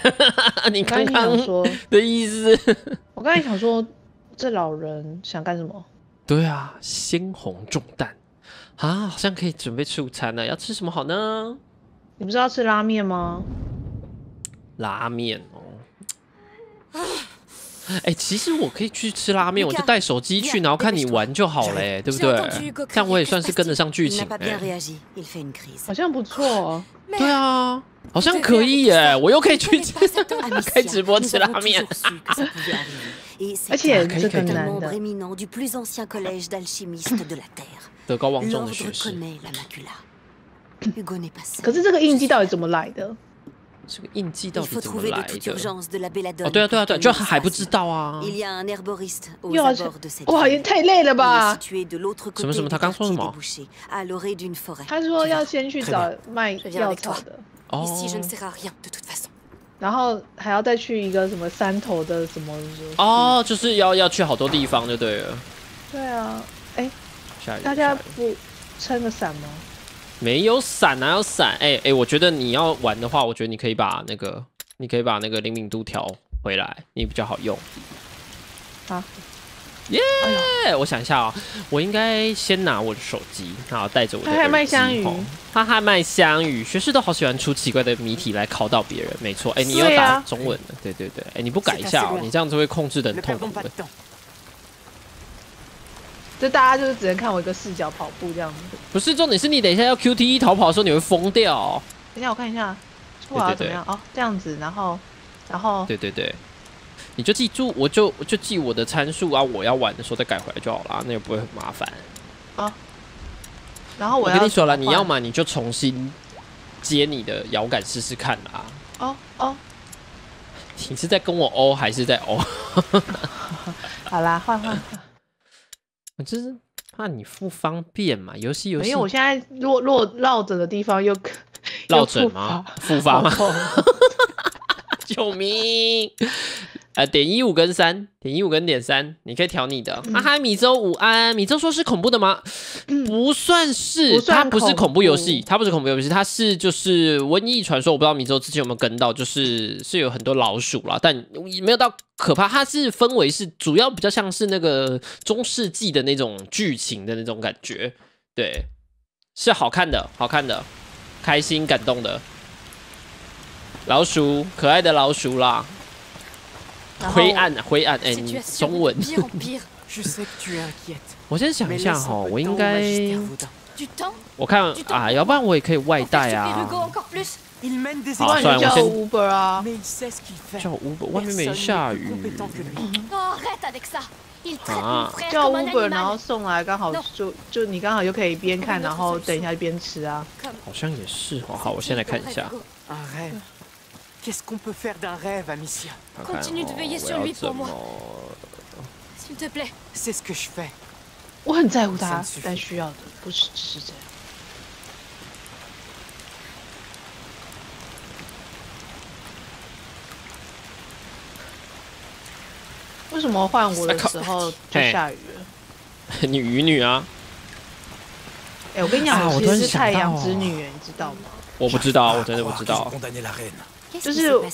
你刚刚刚说的意思？ 我刚才想说，这老人想干什么？ 对啊，鲜红中弹啊，好像可以准备吃午餐了。要吃什么好呢？ 你不是要吃拉面吗？ 拉面哦。哎，其实我可以去吃拉面，我就带手机去，然后看你玩就好了，对不对？这样我也算是跟得上剧情哎。 好像不错。 对啊，好像可以耶，我又可以去开直播吃拉面。 而且这个男的， 德高望重的学士。 可是这个印记到底怎么来的？ 这个印记到底怎么来的？哦，对啊，对啊，对啊，就还不知道啊。 又要哇，也太累了吧！ 什么什么？他刚说什么？ 他说要先去找卖药草的。 哦。 然后还要再去一个什么山头的什么？ 哦，就是要去好多地方就对了。 对啊，哎， 下雨。 大家不撑个伞吗？ 没有伞哪有伞？哎，我觉得你要玩的话，我觉得你可以把那个灵敏度调回来，你比较好用。 啊， 耶！我想一下啊，我应该先拿我的手机，然后带着我的耳机。 他还卖香鱼， 他还卖香鱼。学士都好喜欢出奇怪的谜题来考到别人，没错。哎，你又打中文了，对对对。哎，你不改一下哦，你这样子会控制的很痛苦的。 就大家就是只能看我一个视角跑步这样子。 不是，重点是你等一下要 QTE 逃跑的时候，你会疯掉。 等一下我看一下，我要怎么样？哦，这样子，然后， 对对对，你就记住，我就记我的参数啊，我要玩的时候再改回来就好啦，那也不会很麻烦。 哦。然后我跟你说了，你要嘛你就重新接你的摇杆试试看啦。 哦。 你是在跟我欧还是在欧？ 好啦，换。 我就是怕你不方便嘛，游戏。 没有，我现在落枕的地方又落枕吗？复发吗？救命！点15跟3，点15跟点3，你可以调你的。嗨，米粥午安。米粥说是恐怖的吗？不算是，它不是恐怖游戏，它是就是瘟疫传说。我不知道米粥之前有没有跟到，是有很多老鼠啦，但没有到可怕。它是氛围是主要比较像是那个中世纪的那种剧情的那种感觉，对，是好看的，开心感动的老鼠，可爱的老鼠啦。灰暗，哎，你中文。我先想一下哈，我应该，我看啊，要不然我也可以外带啊。好，算了，我先 Uber 啊。 叫 Uber， 外面没下雨。啊， 叫 Uber， 然后送来，刚好就你刚好就可以边看，然后等一下边吃啊。 好像也是哦。好，我先来看一下。 Qu'est-ce qu'on peut faire d'un rêve, Amicia? Continue de veiller sur lui pour moi. S'il te plaît. C'est ce que je fais. 我很在乎他，但需要的不是只是这样。为什么换我的时候就下雨了？ 你渔女啊？ 哎，我跟你讲，我其实是太阳之女，你知道吗？ 我不知道，我真的不知道。 就是我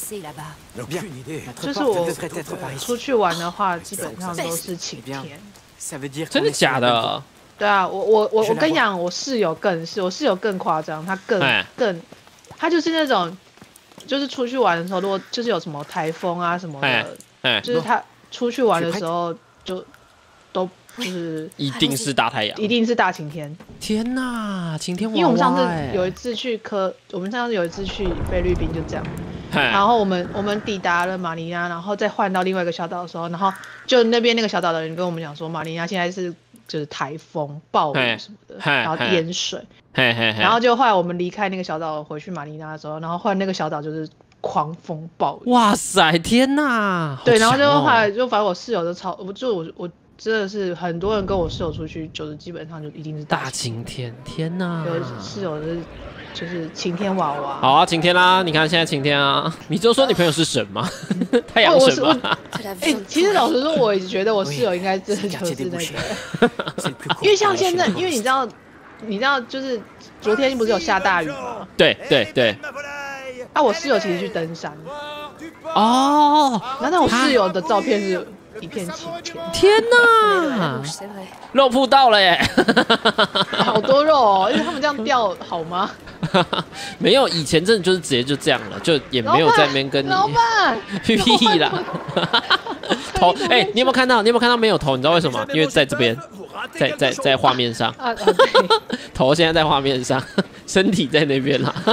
出去玩的话，基本上都是晴天。 真的假的？ 对啊，我跟你讲，我室友更夸张，他他就是那种，就是出去玩的时候，如果就是有什么台风啊什么的，就是他出去玩的时候就都就是一定是大太阳， 一定是大晴天。 天哪，晴天娃娃！ 因为我们上次有一次去菲律宾就这样。然后我们抵达了马尼拉，然后再换到另外一个小岛的时候，然后就那边那个小岛的人跟我们讲说，马尼拉现在就是台风、暴雨什么的，然后淹水。然后就后来我们离开那个小岛回去马尼拉的时候，然后换那个小岛就是狂风暴雨。 哇塞，天哪！ 对，然后就后来就反正我室友就我真的是很多人跟我室友出去，就是基本上就一定是大晴天，天哪！ 有室友就是晴天娃娃。 好啊，晴天啦！你看现在晴天啊。你就说你朋友是神吗？太阳神吗？ 其实老实说，我也觉得我室友应该真的就是那个，因为像现在，因为你知道，就是昨天不是有下大雨吗？ 对。 啊，我室友其实去登山。 哦， 难道我室友的照片是一片青天？ 天哪！肉铺到了耶！ 好多肉哦，因为他们这样钓好吗？ 没有，以前真的就是直接就这样了，就也没有在那边跟你。 老板， 屁啦！头，哎，你有没有看到？你有没有看到没有头？你知道为什么吗？因为在这边，在画面上。头现在在画面上，身体在那边啦。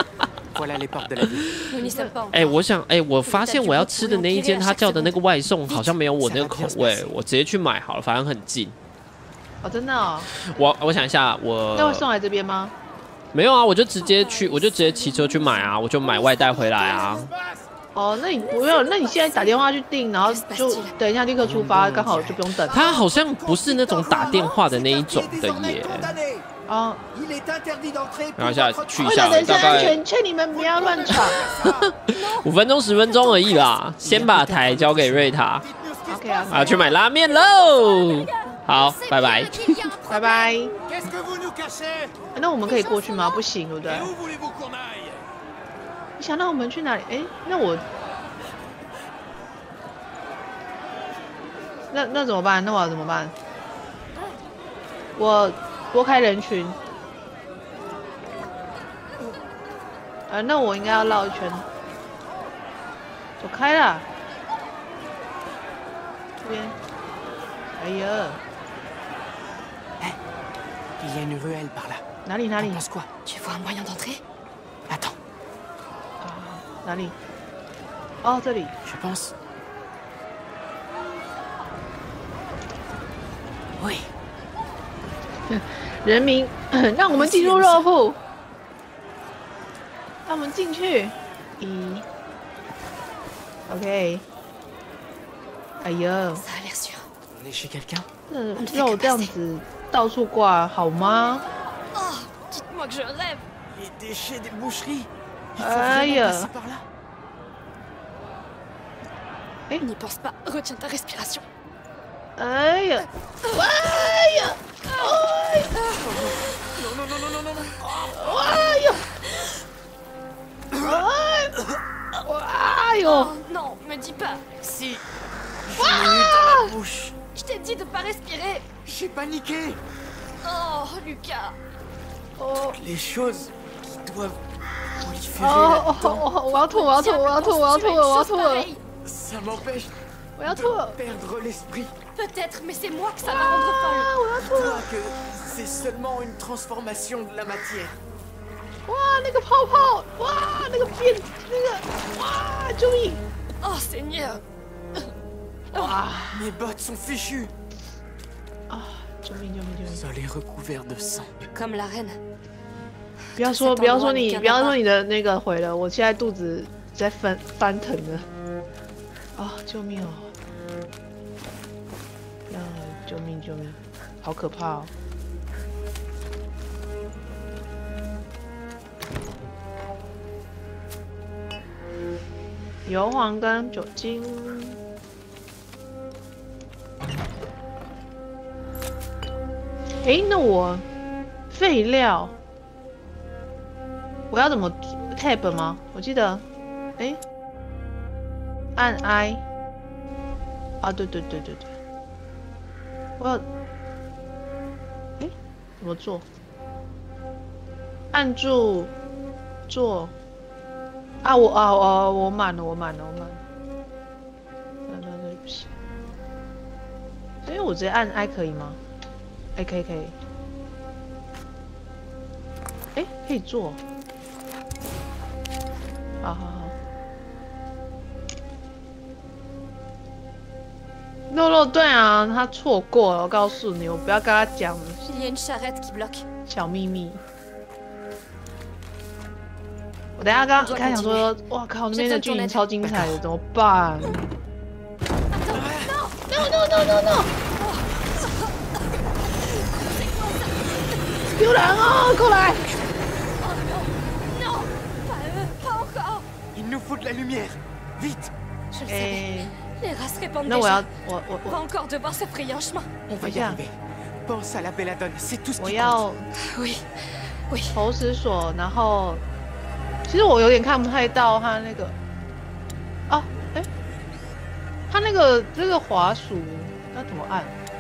哎，我想，哎，我发现我要吃的那一间他叫的那个外送好像没有我那个口味，我直接去买好了，反正很近。 哦，真的哦。 我想一下， 那会送来这边吗？ 没有啊，我就直接骑车去买啊，我就买外带回来啊。 哦，那你不用，那你现在打电话去订，然后就等一下立刻出发，刚好就不用等。 他好像不是那种打电话的那一种的耶。 哦， 然后去一下，大概劝你们不要乱闯。 5分钟10分钟而已啦，先把台交给瑞塔。 OK 啊， 啊，去买拉面喽。好，拜拜， 拜拜。那我们可以过去吗？不行，对不对？你想让我们去哪里？哎，那怎么办？那我要怎么办？我拨开人群。那我应该要绕一圈。走开啦！这边。哎呀！ Il y a une ruelle par là. 哪里？ Pense quoi? Tu vois un moyen d'entrer? Attends. 哪里？哦，这里。 Je pense. Oui. 人民，让我们进入肉铺。让我们进去。OK。哎呀。 Ça a l'air sûr. On est chez quelqu'un? 肉这样子到处挂好吗？ Oh, dites-moi que je rêve. Les déchets des boucheries. Il faut Aïe. vraiment passer par là. N'y pense pas. Retiens ta respiration. 哎呀！哎呀！哎呀！ Non. 哎呀！哎呦！ Oh non, me dis pas. Si. J'en ai eu dans la bouche. Je t'ai dit de pas respirer. J'ai paniqué. Oh, Lucas. Oh. Les choses qui doivent proliférer là-dedans. 我要吐！我要吐！我要吐！我要吐！我要吐！ Ça m'empêche 我要吐！ de perdre l'esprit. Peut-être, mais c'est moi que ça va rendre folle. 我要吐！ Toi que c'est seulement une transformation de la matière. 哇，那个泡泡！哇，那个变，那个哇，救命！ Oh, Seigneur. 哇 Mes bottes sont fichues. 啊！救命！救命！救命！ Sol est recouvert de sang. Comme la reine. 不要说你的那个毁了，我现在肚子在翻腾了。啊！救命哦！呀！救命！救命！好可怕哦！硫磺跟酒精。诶，那我废料。 我要怎么 tab 吗？我记得，哎，按 I， 啊，对，我要，哎，怎么做？按住做，啊，我满了，那这里不行，所以我直接按 I 可以吗？哎，可以，哎，可以做。 好。肉对啊，他错过了，我告诉你，我不要跟他讲 Il y a une charrette qui bloque. 小秘密。我等一下刚想说，哇靠，那边的剧情超精彩的，怎么办 ？No！ 有人哦，过来！ Il nous faut de la lumière. Vite. Je le savais. Les rats se répandent 那我 déjà. 要 On va encore devoir se frayer un chemin. On va y arriver. Pense à la belladone, c'est tout ce 我 qui 要 Oui. 投石锁，然后其实我有点看不太到他那个啊，哎，它那个滑鼠要怎么按？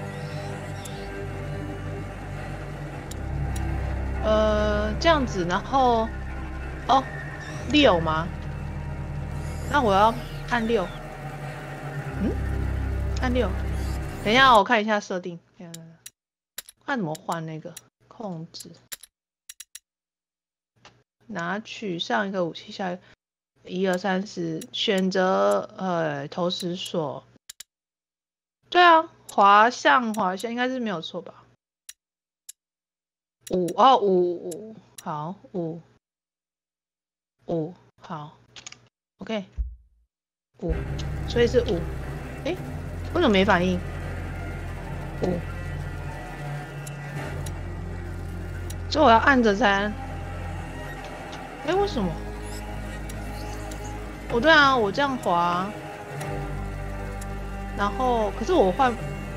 这样子，然后哦6吗？那我要按6。嗯，按6。等一下，我看一下设定。看怎么换那个控制。拿取上一个武器，下一个1、2、3、4，选择投石锁。对啊，滑向应该是没有错吧？5哦5，好5好 ，OK 5，所以是5。哎，为什么没反应？5，所以我要按着才按。哎，为什么？对啊，我这样滑，然后可是我换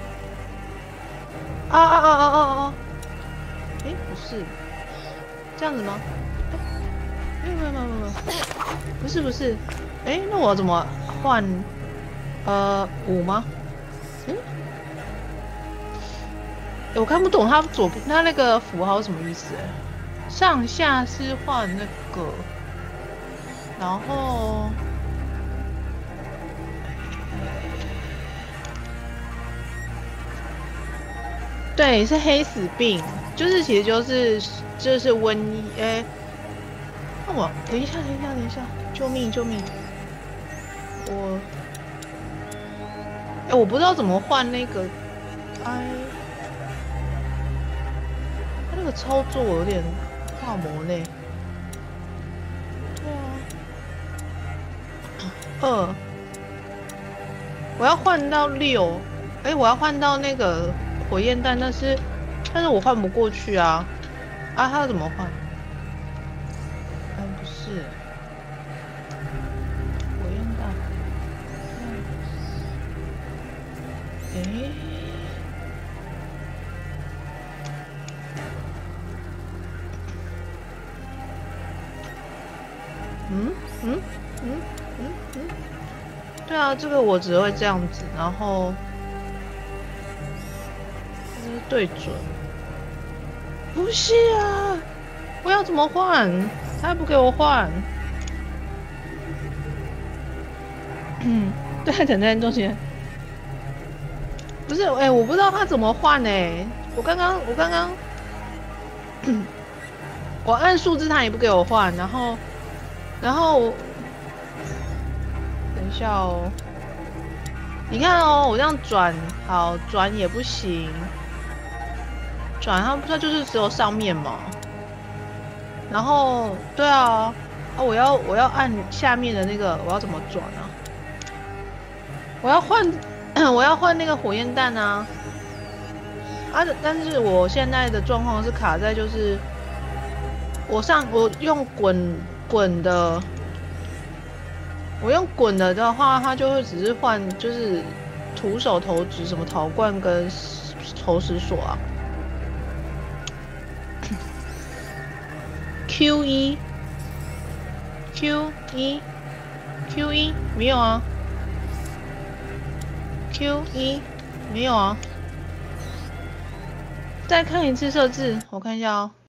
哎，不是这样子吗？没有，不是，哎，那我怎么换5吗？我看不懂它它那个符号什么意思？上下是换那个，然后对，是黑死病，其实就是瘟疫。哎，那我等一下，救命！我不知道怎么换那个，他那个操作有点跨模呢。对啊，2，我要换到6，哎，我要换到那个火焰弹，但是我换不过去啊！它要怎么换？不是火焰弹，哎。对啊，这个我只会这样子，然后这是对准，不是啊，我要怎么换？他不给我换。对，等在中间。不是，哎，我不知道他怎么换哎，我刚刚我按数字，他也不给我换，然后。等一下哦，你看哦，我这样转，好转也不行，转它就是只有上面嘛。然后对啊，我要按下面的那个，我要怎么转啊？我要换那个火焰弹啊！但是我现在的状况是卡在就是我用滚的。我用滚的话，它就会只是换，就是徒手投掷什么陶罐跟投石锁啊。Q1 没有啊 ，Q1 没有啊。再看一次设置，我看一下哦。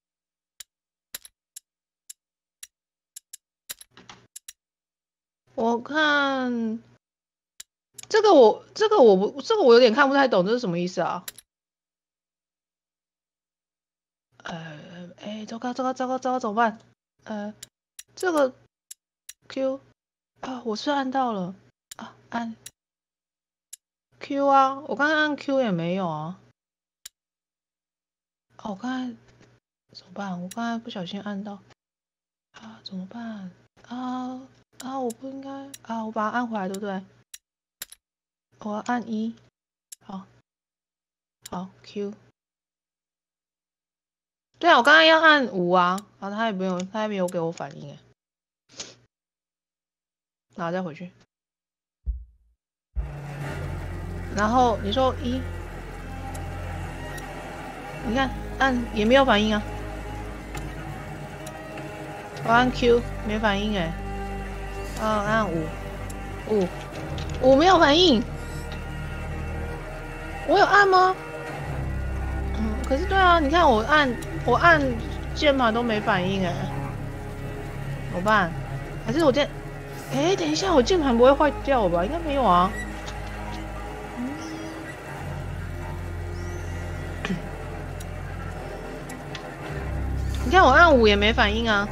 我看这个我有点看不太懂，这是什么意思啊？糟糕，怎么办？这个 Q 啊，我是按到了啊，按 Q 啊，我刚刚按 Q 也没有啊。我刚才怎么办？我刚才不小心按到啊，怎么办？我不应该啊，我把它按回来，对不对？我要按1，好 Q。对啊，我刚刚要按5啊，然后他也没有给我反应哎，然后再回去，然后你说1，你看按也没有反应啊，我按 Q 没反应哎，按5 我没有反应，我有按吗？可是对啊，你看我按键盘都没反应哎，怎么办？还是我等一下，我键盘不会坏掉吧？应该没有啊。你看我按5也没反应啊。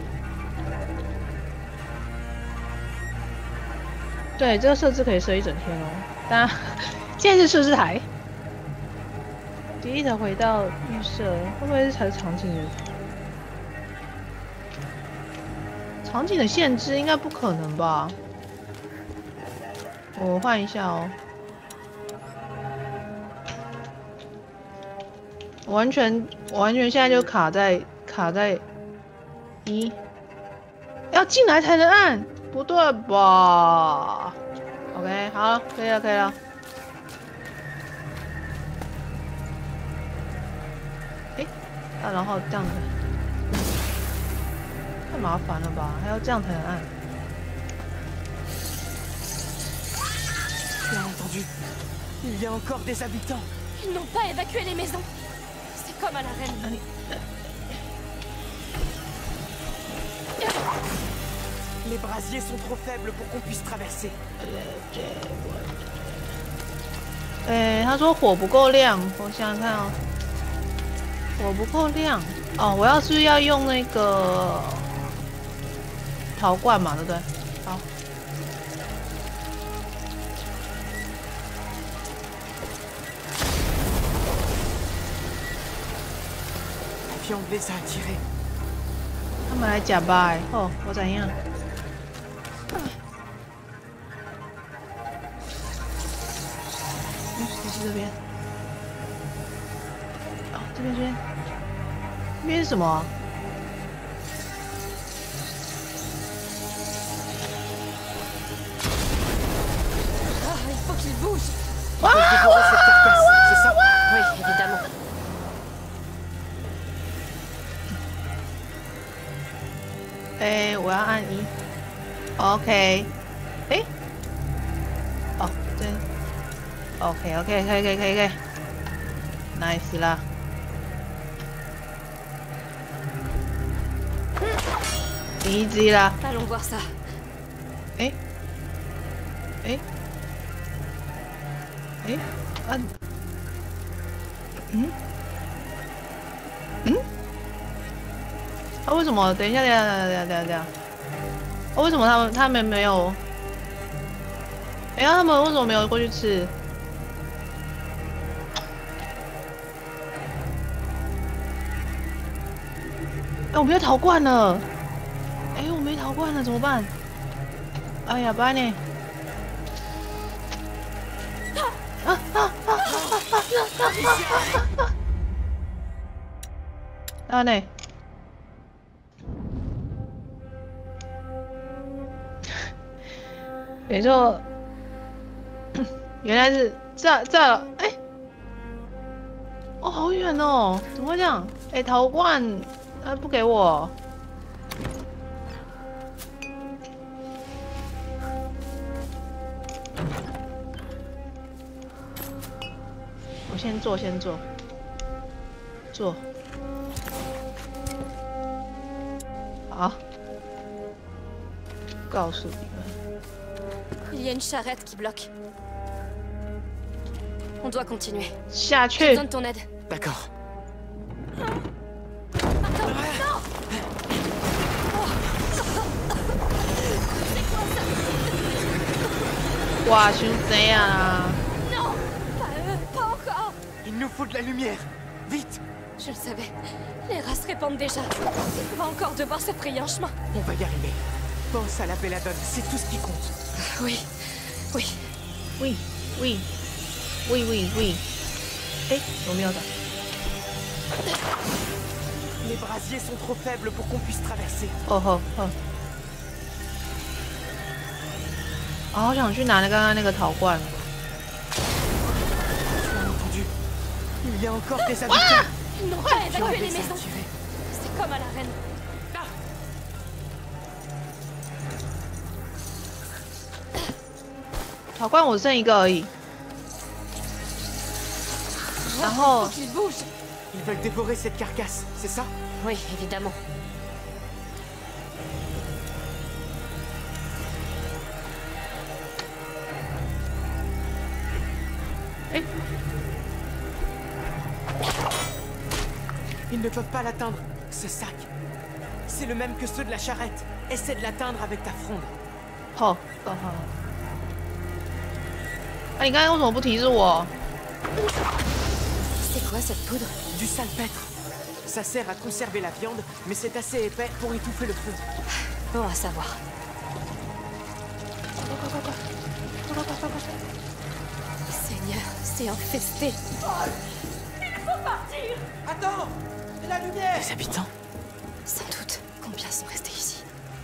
对，这个设置可以设一整天哦。大家现在是设置台。delete 回到预设，会不会是才是场景的？场景的限制应该不可能吧？我换一下哦。我完全现在就卡在1，要进来才能按，不对吧 ？OK， 好了，可以了。然后这样子，太麻烦了吧？还要这样才能按。 Tu as entendu? Il y a encore des habitants. Ils n'ont pas évacué les maisons. C'est comme à la reine. Les brasiers sont trop faibles pour qu'on puisse traverser. 他说火不够亮，我想想看哦。火不够亮哦，我是不是要用那个陶罐嘛，对不对？好。他们来假吧哦，我怎样？你是这边。哦，这边。这边是什么？ Ah, il faut qu'il bouge. 哇！C'est ça? Oui, évidemment. 我要按1。OK。哦，对。OK， 可以。Nice 啦。easy 啦。 Allons voir ça. 按。为什么？等一下。为什么他们没有？他们为什么没有过去吃？我没有陶罐了。我没陶罐了，怎么办？哎呀，办呢？呢？没错，原来是在了。哦，好远哦，怎么会这样？陶罐，不给我。我先做。好，告诉你们。 Il y a une charrette qui bloque. On doit continuer. 下去。 J'ai besoin de ton aide. D'accord. Attends, non! 哇，群谁啊 Non! Pas encore! Il nous faut de la lumière. Vite! Je le savais. Les rats se répandent déjà. On va encore devoir se frayer un chemin. On va y arriver. Pense à la belladone, c'est tout ce qui compte. Oui. 有没有的？ Les brasiers sont trop faibles pour qu'on puisse traverser. 好想去拿刚刚那个陶罐。 Tu as entendu? Il y a encore des habitants. Ils n'ont pas évacué les maisons. C'est comme à la reine. 陶罐我剩一个而已。然后 Faut qu'ils bougent. Ils veulent dévorer cette carcasse, c'est ça? Oui, évidemment. Ils ne peuvent pas l'atteindre. Ce sac, c'est le même que ceux de la charrette. Essaie de l'atteindre avec ta fronde. 好，好。啊，你刚才为什么不提示我？ C'est quoi cette poudre? Du salpêtre. Ça sert à conserver la viande, mais c'est assez épais pour étouffer le feu. Bon à savoir. Seigneur, c'est infesté. Attends! La lumière! Les habitants? Sans doute. Combien sont restés ici?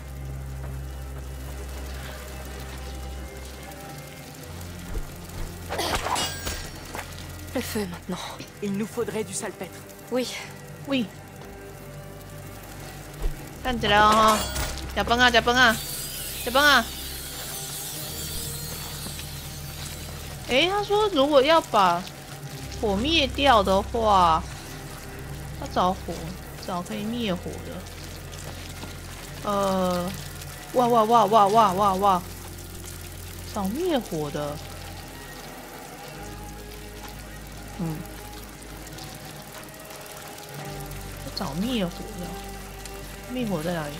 Le feu maintenant. Il nous faudrait du salpêtre. Oui. Oui。站起来了哈！假崩啊！假崩啊！假崩啊！诶，他说如果要把火灭掉的话，要找可以灭火的。哇！找灭火的。找灭火的，灭火在哪里？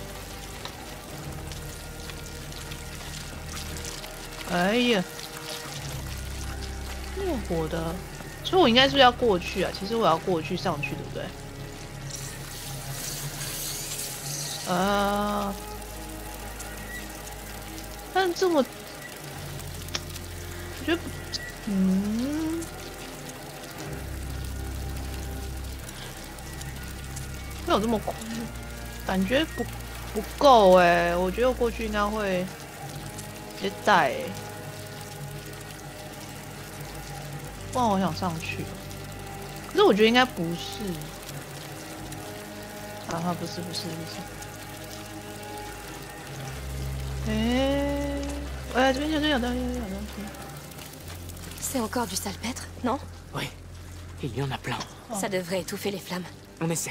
哎呀，灭火的，所以我应该是不是要过去啊？其实我要过去上去，对不对？但这么，我觉得，没有这么快，感觉不够哎，我觉得我过去应该会直接带哎，不然我想上去，可是我觉得应该不是，啊，不是，哎，这边有东西。 C'est encore du salpêtre, non? Oui, il y en a plein. Ça devrait étouffer les flammes. On essaie.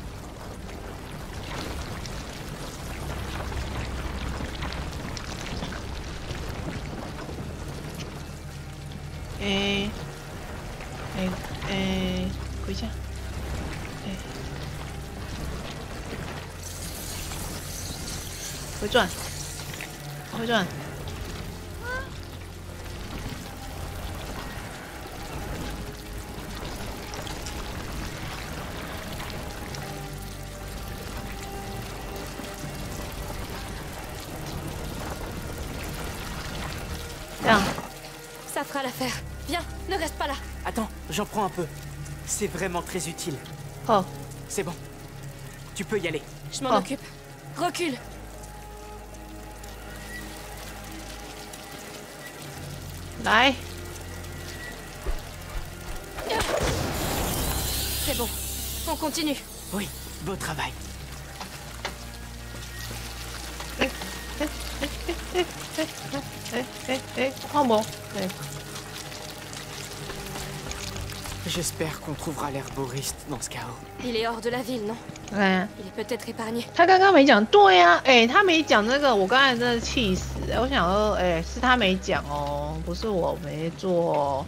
Quỳ下。回转。 Ça fera l'affaire. Viens, ne reste pas là. Attends, j'en prends un peu. C'est vraiment très utile. Oh. C'est bon. Tu peux y aller. Je m'en occupe. Recule. Là. C'est bon. On continue. Oui, beau travail. Prends-moi. J'espère qu'on trouvera l'herboriste dans ce chaos. Il est hors de la ville, non? Ouais. Il est peut-être épargné. 他刚刚没讲，对呀，他没讲那个，我刚才真的气死。我想说，是他没讲哦，不是我没做哦。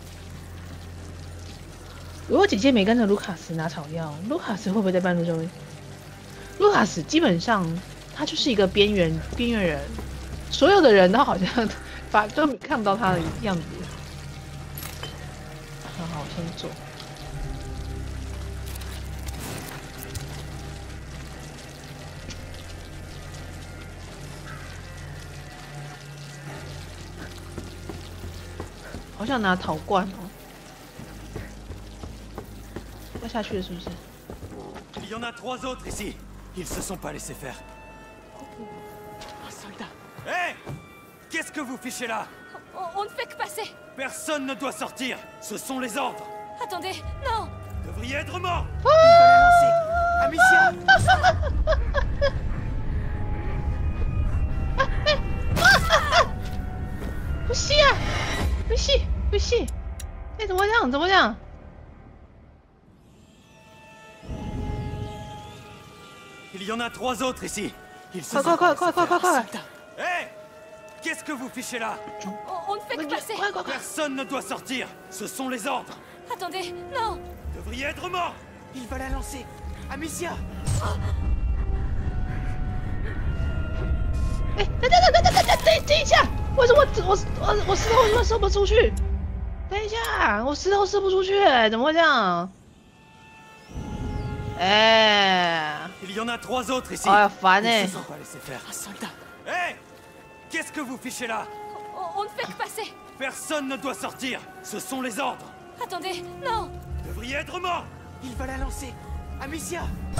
如果姐姐没跟着卢卡斯拿草药，卢卡斯会不会在半路就会？卢卡斯基本上他就是一个边缘人，所有的人都好像都看不到他的样子。好，我先做。好想拿陶罐哦。要下去了是不是？ Il y en a 3 autres ici. Ils se sont pas laissés faire. Un soldat. Hé! Qu'est-ce que vous fichez là? On ne fait que passer. Personne ne doit sortir. Ce sont les ordres. Attendez, non. Vous devriez être mort. Il va la lancer. Amicia. 不吸啊！不吸，不吸！哎，怎么会这样？怎么会这样？ Il y en a 3 autres ici. Ils se 快！ Hé! Qu'est-ce que vous fichez là? On ne fait que passer. Personne ne doit sortir. Ce sont les ordres. Attendez, non. Vous devriez être mort. Il va la lancer. Amicia! 哎，等一下！为什么我石头为什么射不出去？等一下，我石头射不出去，怎么会这样？哎。 Il y en a 3 autres ici. 哎呀，烦哎！ Ils se sont pas laissés faire. Un soldat. Hé! Qu'est-ce que vous fichez là? On ne fait que passer. Personne ne doit sortir. Ce sont les ordres. Attendez, non. Vous devriez être mort. Il va la lancer. Amicia!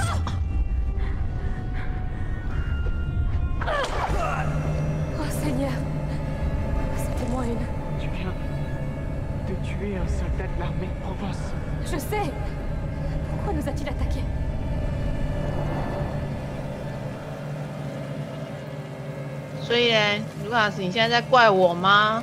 Oh Seigneur. C'était moi une. Tu viens de tuer un soldat de l'armée de Provence. Je sais. Pourquoi nous a-t-il attaqués? 所以呢，卢卡斯，你现在在怪我吗？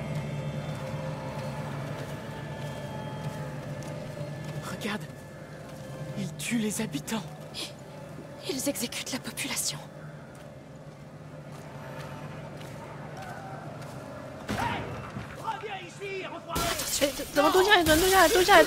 Regarde. Il tue les habitants. Ils exécutent la population. Attention. 怎么蹲下来？蹲下来！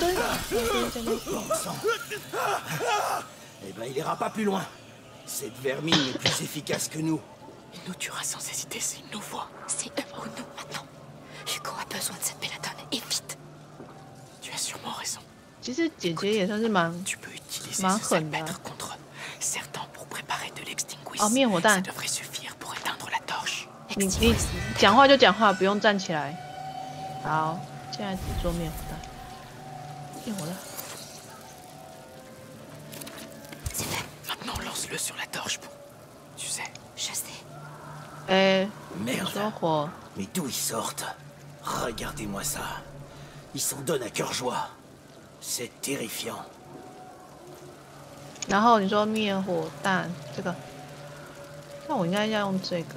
Eh ben, il ira pas plus loin. Cette vermine est plus efficace que nous. Il nous tuera sans hésiter s'il nous voit. C'est eux ou nous maintenant. Hugo a besoin de cette belladone, et vite. Tu as sûrement raison. 其实姐姐也算是蛮 Tu peux utiliser 蛮 ce 狠的。 salpêtre contre certains pour préparer de l'extinguisse. 哦，灭火 Ça 弹。 devrait suffire pour éteindre la torche. 你讲话就讲话，不用站起来。好，现在只做灭火弹。灭火弹。 Maintenant, lance-le sur la torche pour... Tu sais. Je sais. 哎， Merde. 说火。 Mais d'où ils sortent? Regardez-moi ça. Ils s'en donnent à cœur joie. C'est terrifiant. 然后你说灭火弹这个，那我应该要用这个。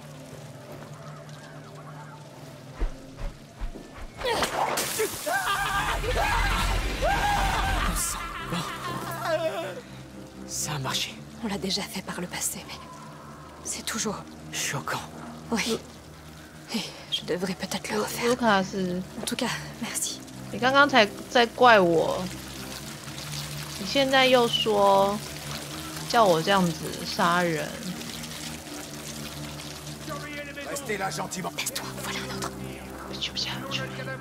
Ça a marché. On l'a déjà fait par le passé, mais c'est toujours... Choquant. Oui. Et je devrais peut-être le 卢 refaire. 卡斯， En tout cas, merci. 你刚刚才在怪我，你现在又说叫我这样子杀人。 Restez là gentiment. Laisse-toi, voilà un autre. 去不下去。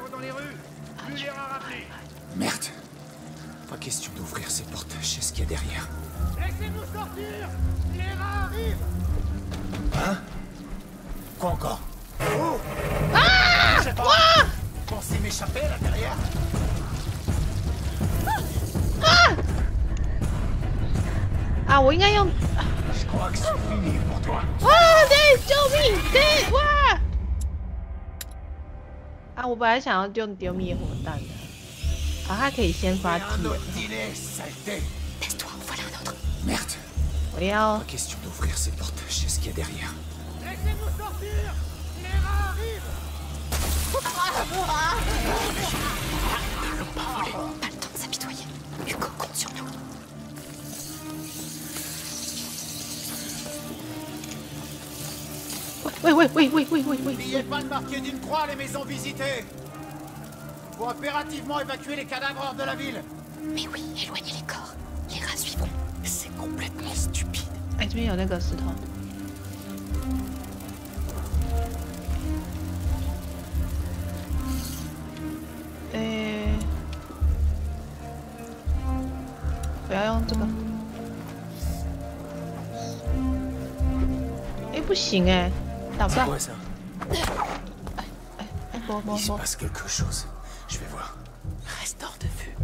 Merde. Pas question d'ouvrir ces portes. Je sais ce qu'il y a derrière. Laissez-nous sortir. Les rats arrivent. Hein? Quoi encore? Pensez m'échapper là derrière? 啊！我应该用 Je crois que c'est fini pour toi. 啊！对，救命！对，哇！啊，我本来想要用丢灭火弹的，啊，它可以先发 Un 体。 autre dîner, saleté. Laisse-toi, voilà un autre. Merde. 我要 Pas question d'ouvrir ces portes. Je sais ce qu'il y a derrière. Laissez-nous sortir. Les rats arrivent. Pas le temps de s'apitoyer. Hugo, compte sur nous. Oui. N'oubliez pas de marquer d'une croix les maisons visitées. Faut impérativement évacuer les cadavres hors de la ville. Mais oui, éloignez les corps. Les rats suivront. C'est complètement stupide. 哎，这边有那个石头。哎，不要用这个。哎，不行哎，打不 C'est 到。 quoi ça? 哎，不。 Il se passe quelque chose. Je vais voir. Reste hors de vue.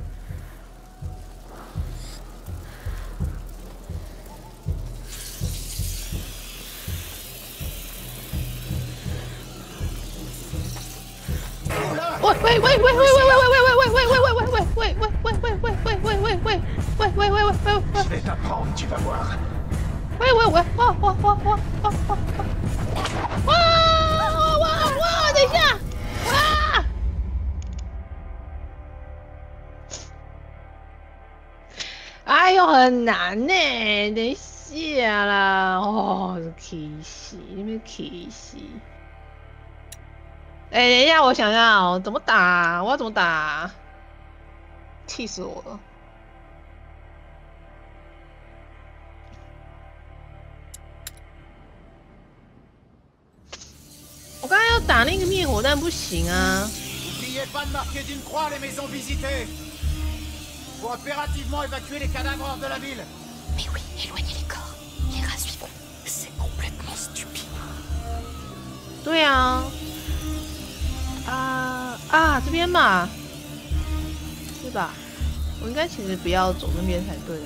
Je vais t'apprendre, tu vas voir. 哇！等一下， 很难呢，等一下啦，哦，气死，你们气死！哎，等一下，我想想哦，怎么打？我要怎么打？气死我了！我刚才要打那个灭火弹不行啊！ N'oubliez pas de marquer d'une croix les maisons visitées. Faut impérativement évacuer les cadavres hors de la ville. Mais oui, éloignez les corps. Les rats suivront. C'est complètement stupide. 对啊，这边嘛，对吧？我应该其实不要走那边才对的，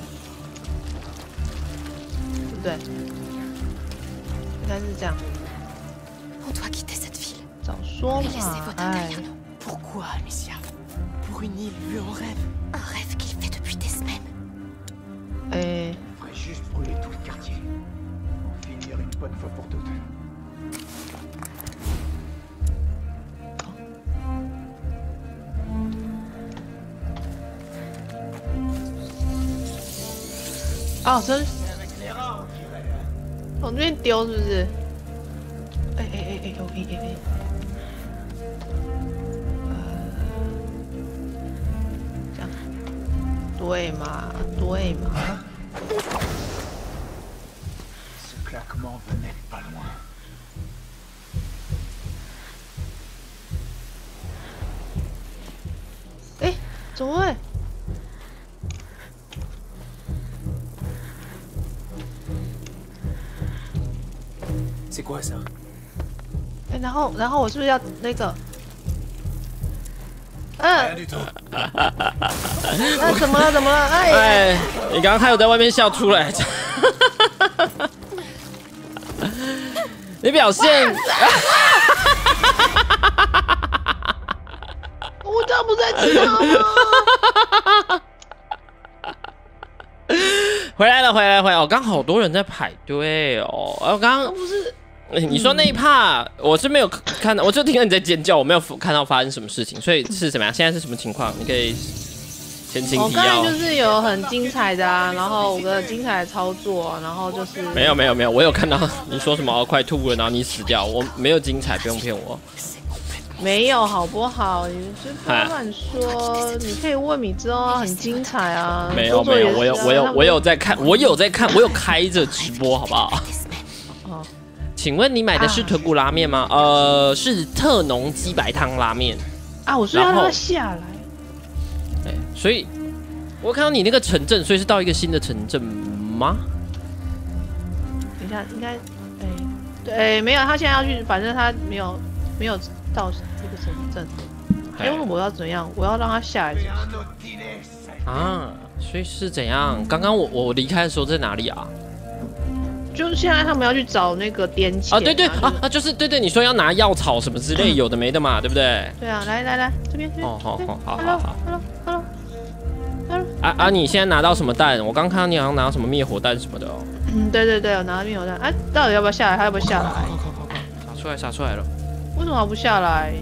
对不对？应该是这样。 On doit quitter cette ville. 早说 Et laisser 嘛， Vaudin derrière nous. Pourquoi, Amicia? Pour une île vue en rêve? Un rêve qu'il fait depuis des semaines. 哎， On ferait juste brûler tout le quartier. En finir une bonne fois pour toutes. 哦，真往这边丢是不是？哎，这样，对嘛，对嘛。 Ce claquement venait de pas loin. 哎，怎么会？ C'est quoi ça? 哎，然后我是不是要那个？ Rien du tout. 怎么了？怎么了？哎， 你刚刚还有在外面笑出来，你表现， 我这不在知道吗？ 回来了，回来了！哦，刚好多人在排队哦。我刚刚不是， 你说那一趴，我是没有看到，我就听到你在尖叫，我没有看到发生什么事情，所以是怎么样？现在是什么情况？你可以前情提要。 我刚才就是有很精彩的啊，然后我的精彩的操作，然后就是没有，我有看到你说什么哦，快吐了，然后你死掉，我没有精彩，不用骗我。 没有好不好？你就不要乱说。你可以问米之后很精彩啊。 没有，我有在看，我有开着直播，好不好？ 哦， 请问你买的是豚骨拉面吗？是特浓鸡白汤拉面啊。我说要让它下来。 对，所以我看到你那个城镇，所以是到一个新的城镇吗？ 等一下，应该，对，没有，他现在要去，反正他没有到这个城镇。因为我要怎样？我要让他下来。 啊，所以是怎样？刚刚我离开的时候在哪里啊？ 就是现在他们要去找那个颠钱啊，对就是对，你说要拿药草什么之类，有的没的嘛，对不对？ 对啊，来这边。 哦，好。 Hello。 啊，你现在拿到什么弹？我刚看到你好像拿到什么灭火弹什么的哦。 对，我拿到灭火弹。哎，到底要不要下来？他要不要下来？ 快，杀出来了！ 为什么还不下来？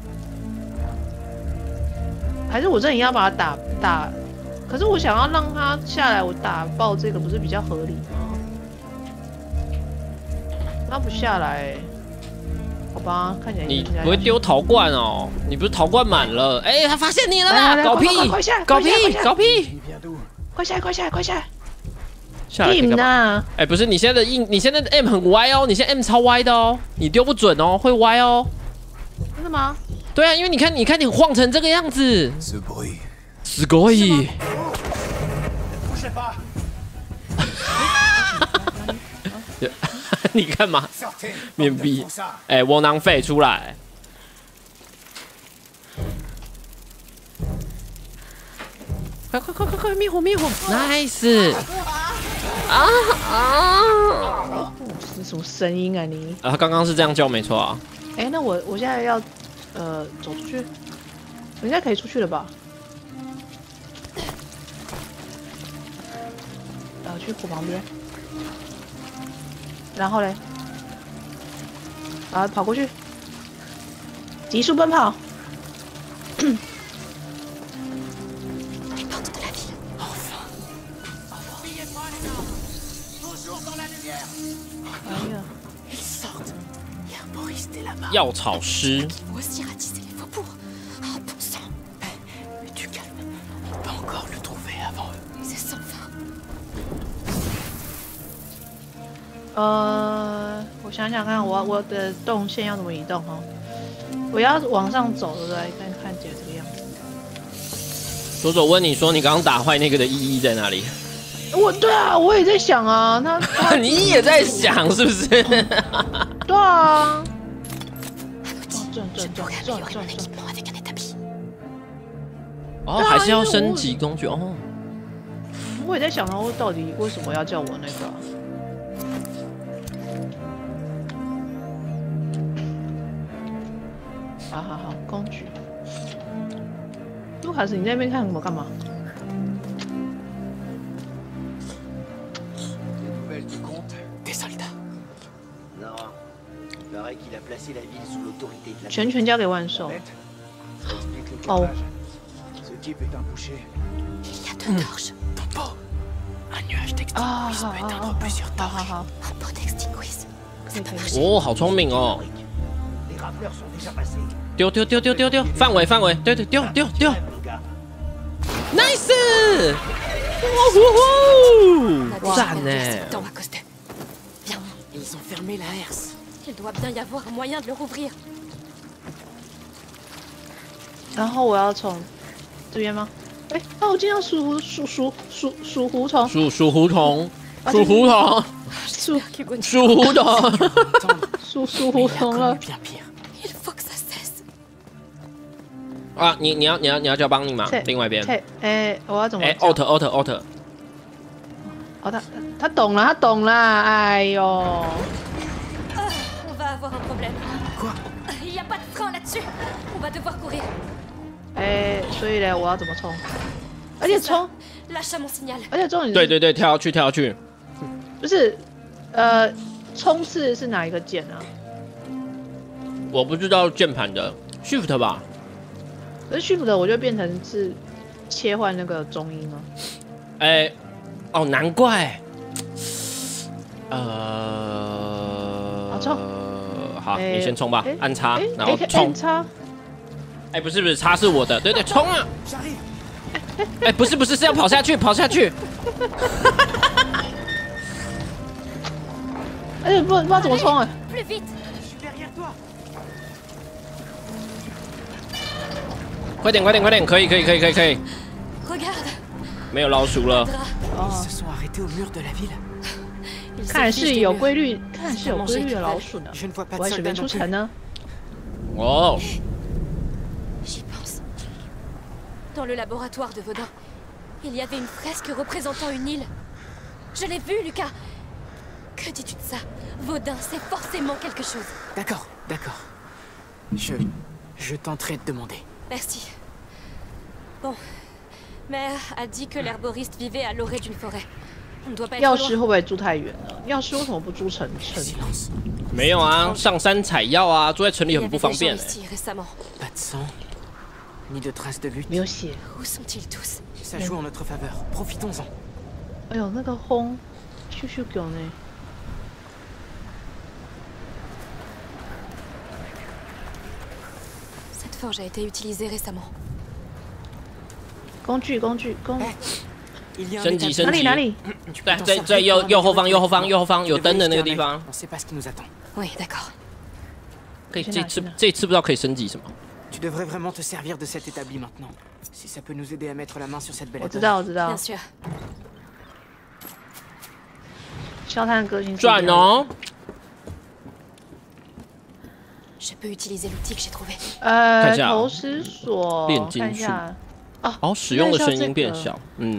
还是我真的要把他打？可是我想要让他下来，我打爆这个不是比较合理吗？他不下来，好吧，看起来你不会丢陶罐哦？你不是陶罐满了？哎，他发现你了啦！搞屁！ 快下来！快下来！ 下来干嘛？哎，不是，你现在的 M 很歪哦，你现在 M 超歪的哦，你丢不准哦，会歪哦。 真的吗？ 对啊，因为你看你晃成这个样子。すごい。你干嘛？面壁！哎，窝囊废出来！快！灭火！Nice！ 是什么声音啊你？ 他刚刚是这样叫没错啊。 哎，那我现在要走出去，我应该可以出去了吧？去火旁边，然后嘞，跑过去，急速奔跑。 药草师。 Moi aussi ratisser les faux pour. Oh bon sang. Mais tu calmes. On peut encore le trouver avant eux. C'est sans fin. 我想想看，我的动线要怎么移动哈？我要往上走，对不对？看起来这个样子。 左左问你说，你刚刚打坏那个的意义在哪里？ 对啊，我也在想啊， 你也在想是不是？ 对啊。转。 哦，还是要升级工具哦。 我也在想，我到底为什么要叫我那个啊？好，工具。卢卡斯，你在那边看我干嘛？ 全交给万寿。哦。啊，好。 哦，好聪明哦！丢，范围，对，丢，nice！ 哇，赞呢！ Ils ont fermé la herse. Il doit bien y avoir un moyen de le rouvrir. 然后我要从这边吗？哎，我进到鼠胡同。鼠胡同。 鼠胡同。 了。 Il faut que ça cesse. 啊，你要叫帮你吗？另外一边。 我要怎么 ？Alt。 哦，他懂了，哎呦。 On va avoir un problème. Quoi? Il y a pas de frein là-dessus. On va devoir courir. 所以呢，我要怎么冲？而且冲 ，lâche mon signal. 而且重点是对，跳下去。 不是，冲刺是哪一个键啊？ 我不知道键盘的 Shift 吧？ 可是 Shift 我就变成是切换那个中音了。 哦，难怪。 好冲！ 好，你先冲吧，按叉，然后冲。 按叉。 不是，叉是我的，对，冲啊！不是，是要跑下去。 而且不知道怎么冲啊！ 快点，可以。没有老鼠了。 看是有规律的老鼠呢，我还随便出城呢。 哦。 J'y pense. Dans le laboratoire de Vaudin, il y avait une fresque représentant une île. Je l'ai vue, Lucas. Que dis-tu de ça? Vaudin, c'est forcément quelque chose. D'accord. Je tenterai de demander. Merci. Bon, Mère a dit que l'herboriste vivait à l'orée d'une forêt. On ne doit pas être 药师会不会住太远了？药师为什么不住城？ 没有啊，上山采药啊，住在城里很不方便。 Pas de sang, ni de traces de lutte. 没有血。 Où sont-ils tous? Ça joue en notre faveur. Profitons-en. 哎呦，那个轰，咻狗呢？ Cette forge a été utilisée récemment. 工具。 升级。 哪里？ 在右后方有灯的那个地方。 Oui, d'accord. 可以这次不知道可以升级什么。 Tu devrais vraiment te servir de cet établi maintenant. Si ça peut nous aider à mettre la main sur cette belle. 我知道。 Bien sûr. 肖探的个性。 转哦。 Je peux utiliser l'outil que j'ai trouvé. 投石锁。 炼金术。哦，使用的声音变小。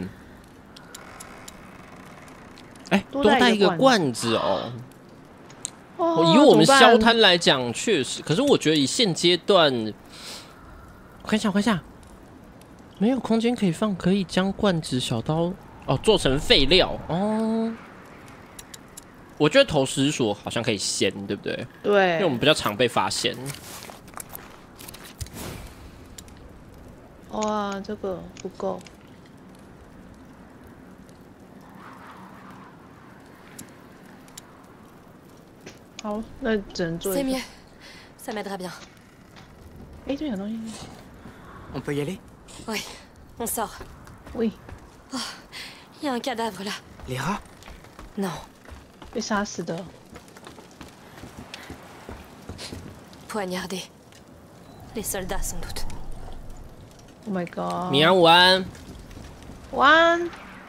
多带一个罐子哦。以我们消摊来讲，确实。可是我觉得以现阶段，我看一下，没有空间可以放，可以将罐子、小刀做成废料哦。我觉得投石锁好像可以先，对不对？ 对， 因为我们比较常被发现。 哇，这个不够。 好，那只能做。 C'est mieux. Ça m'aidera bien. 哎，这边有东西。 On peut y aller? Oui, on sort. Oui. Oh, il y a un cadavre là. Les rats? Non. 被杀死的。 Poignardé. Les soldats sans doute. Oh my god. 米安午安。 晚安。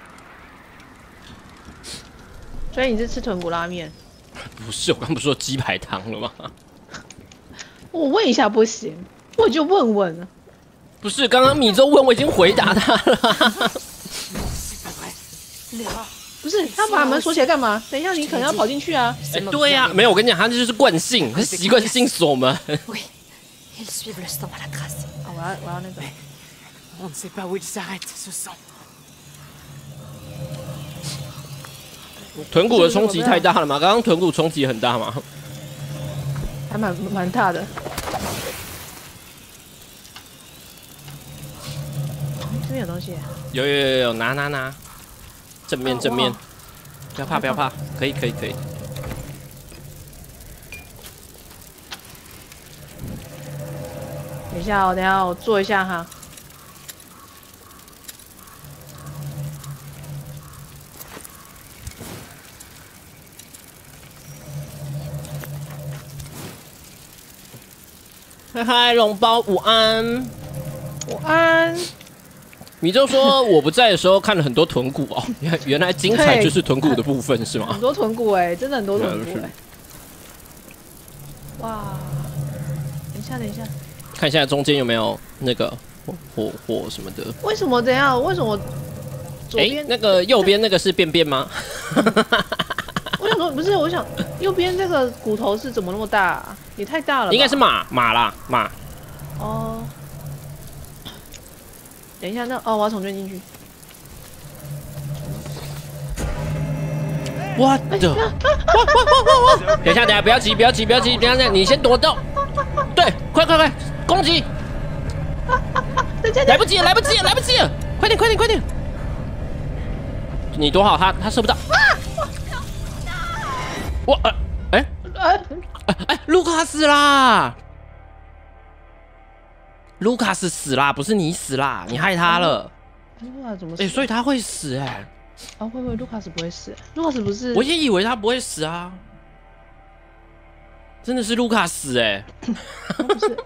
所以你是吃豚骨拉面？ 不是，我刚不是说鸡排汤了吗？ 我问一下不行，我就问问。 不是，刚刚米粥问我已经回答他了。 不是，他把门锁起来干嘛？等一下你可能要跑进去啊。 哎，对呀，没有，我跟你讲，他这就是惯性，他习惯性锁门。 Oui, ils suivent le sang à la trace. 哦，我要那个。 On ne sait pas où il s'arrête, ce sang. 臀骨的冲击太大了吗？刚刚臀骨冲击很大吗？ 还蛮大的。这边有东西。 有，拿，正面，不要怕，可以。 等一下我做一下哈。 嗨，龙包午安。 午安。 米粥说我不在的时候看了很多臀骨哦，原来精彩就是臀骨的部分是吗？ 很多臀骨哎，真的很多臀骨哎。哇！等一下。 看一下中间有没有那个火什么的。 为什么这样？为什么左边那个右边那个是便便吗？ 我想说不是，我想右边这个骨头是怎么那么大啊？也太大了吧。 应该是马啦。 哦。等一下，我要从这边进去。 我的！哇！等一下，不要急，等一下，你先躲到。对，快，攻击！来不及了，快点！你躲好他射不到。哇！卢卡死啦！卢卡斯死啦，不是你死啦，你害他了。 卢卡怎么死？ 所以他会死哎。 啊，会，卢卡斯不会死。卢卡斯不是？ 我也以为他不会死啊。真的是卢卡斯哎。 不是。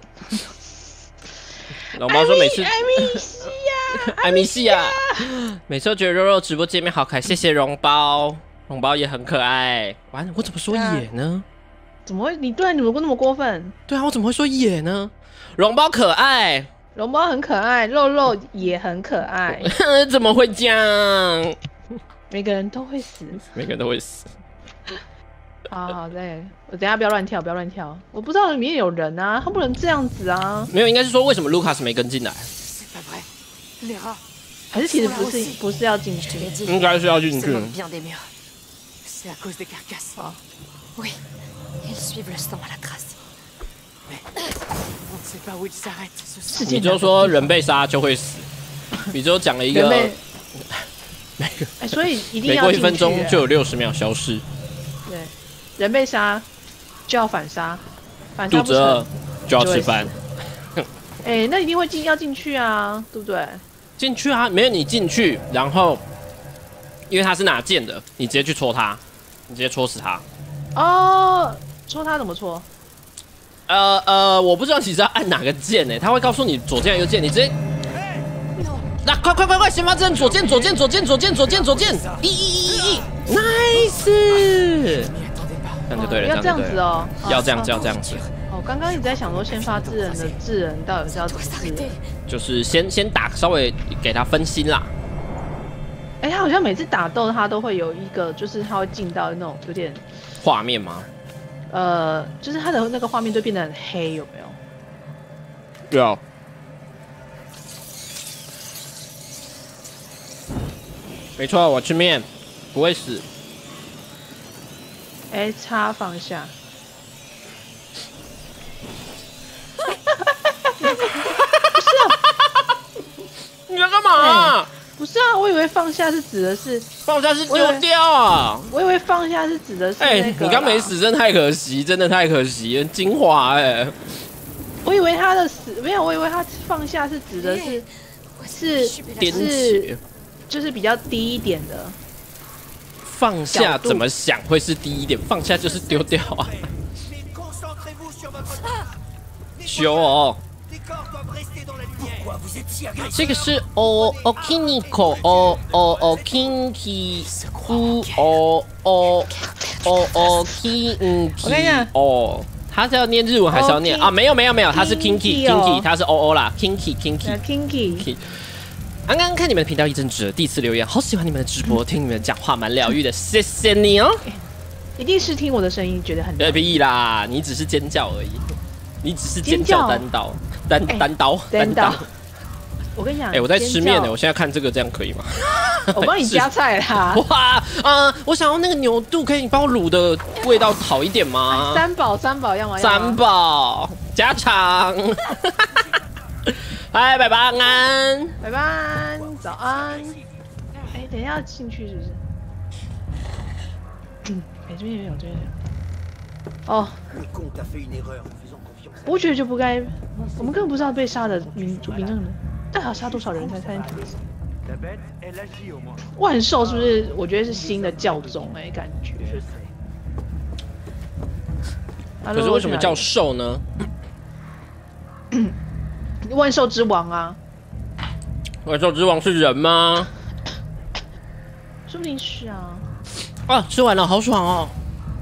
老猫说每次艾米西亚， 每次都觉得肉肉直播界面好可爱，谢谢容包也很可爱。完了，我怎么说野呢？ 怎么会？你对你们那么过分？ 对啊，我怎么会说野呢？容包可爱， 容包很可爱，肉也很可爱。 怎么会这样？ 每个人都会死。好，对，我等一下不要乱跳，我不知道里面有人啊，他不能这样子啊。 没有，应该是说为什么卢卡斯没跟进来？ 还是其实不是要进去？ 应该是要进去。 Oui, ils suivent le sang à la trace. 你就说人被杀就会死，你就讲了一个所以一定要每过1分钟就有60秒消失。 对，人被杀就要反杀， 肚子饿就要吃饭。 那一定会要进去啊，对不对？ 进去啊，没有你进去，然后因为他是拿剑的，你直接去戳他，你直接戳死他。 哦，戳他怎么戳？ 我不知道你是要按哪个键呢？他会告诉你左键右键，你直接。那快！先发制人，左键，1，nice，这样就对了， 要这样子哦， 要这样子。 哦，刚刚一直在想说先发制人的制人到底是要怎么制？ 就是先打，稍微给他分心啦。 他好像每次打斗他都会有一个，就是他会进到那种有点画面吗？ 就是他的那个画面就变得很黑，有没有？ 有。没错，我吃面，不会死。 插放下。不是啊！ 你在干嘛？ 不是啊，我以为放下是指的是放下是丢掉啊！ 我以为放下是指的是那个。 你刚没死，真的太可惜，真的太可惜，精华哎！ 我以为他的死没有，我以为他放下是指的是点起， 就是比较低一点的。 放下怎么想会是低一点？放下就是丢掉啊！修哦。这个是Okiniko Okinki Okinki 他是要念日文还是要念啊？没有，他是 Kinky， 他是 啦 Kinky。刚刚看你们的频道一阵子，第一次留言，好喜欢你们的直播，听你们讲话蛮疗愈的，谢谢你哦。 一定是听我的声音觉得很。 屁啦，你只是尖叫而已，你只是尖叫单刀。 我跟你讲， 我在吃面呢，我现在看这个，这样可以吗？ 我帮你加菜啦。 哇，我想要那个牛肚，可以帮我卤的味道好一点吗？ 三宝要吗？ 三宝加肠。嗨，拜拜安， 拜拜，早安。等一下要进去是不是？这边也有，这边也有。哦。我觉得就不该，我们根本不知道被杀的民众的，但要杀多少人才能万寿是不是？我觉得是新的教宗感觉。 可是为什么叫兽呢？ 万兽之王啊！ 万兽之王是人吗？ 说不定是啊。 吃完了，好爽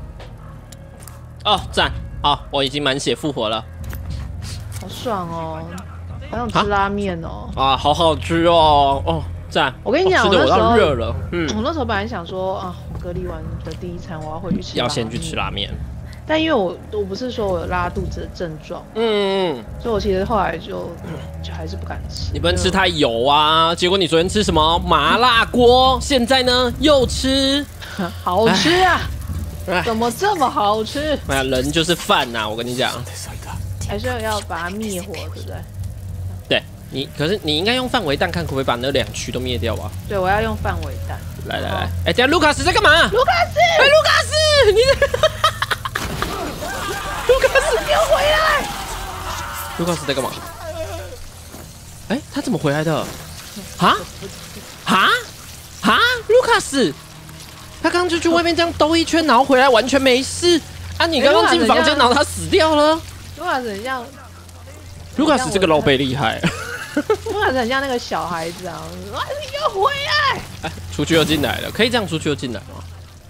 哦！赞！我已经满血复活了， 好爽哦！好想吃拉面哦！ 好好吃哦！赞！ 我跟你讲， 吃的我要热了。 我那时候本来想说我隔离完的第一餐我要回去吃， 要先去吃拉面。 但因为我不是说我有拉肚子的症状，所以我其实后来就还是不敢吃。 你不能吃太油啊！结果你昨天吃什么麻辣锅，现在呢又吃， 好吃啊！怎么这么好吃？ 人就是饭呐！我跟你讲， 还是要把它灭火，对不对？ 对你，可是你应该用范围弹看可不可以把那2区都灭掉啊？ 对，我要用范围弹。 来，等下卢卡斯在干嘛？ 卢卡斯，你卢卡斯，给我回来！ 卢卡斯在干嘛？他怎么回来的？卢卡斯，他刚刚就去外面这样兜一圈，然后回来完全没事啊！你刚刚进房间，然后他死掉了。 卢卡斯很像， 卢卡斯这个老辈厉害。 卢卡斯很像那个小孩子啊！你给我回来！ 出去又进来了，可以这样出去又进来吗？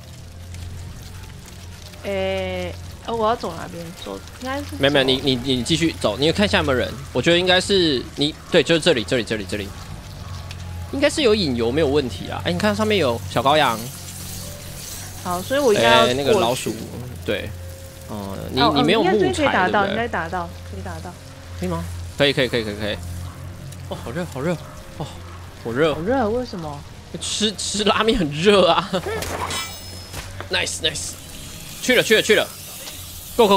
我要走哪边？走应该是没有，你继续走，你看一下有没有人？我觉得应该是你，对，就是这里，应该是有引油没有问题啊。你看上面有小羔羊。 好，所以我应该要那个老鼠，对，你没有木材， 可以打到，应该打到，可以打到， 可以吗？可以。好热，好热， 好热，为什么？ 吃拉面很热啊。nice， 去了。Go！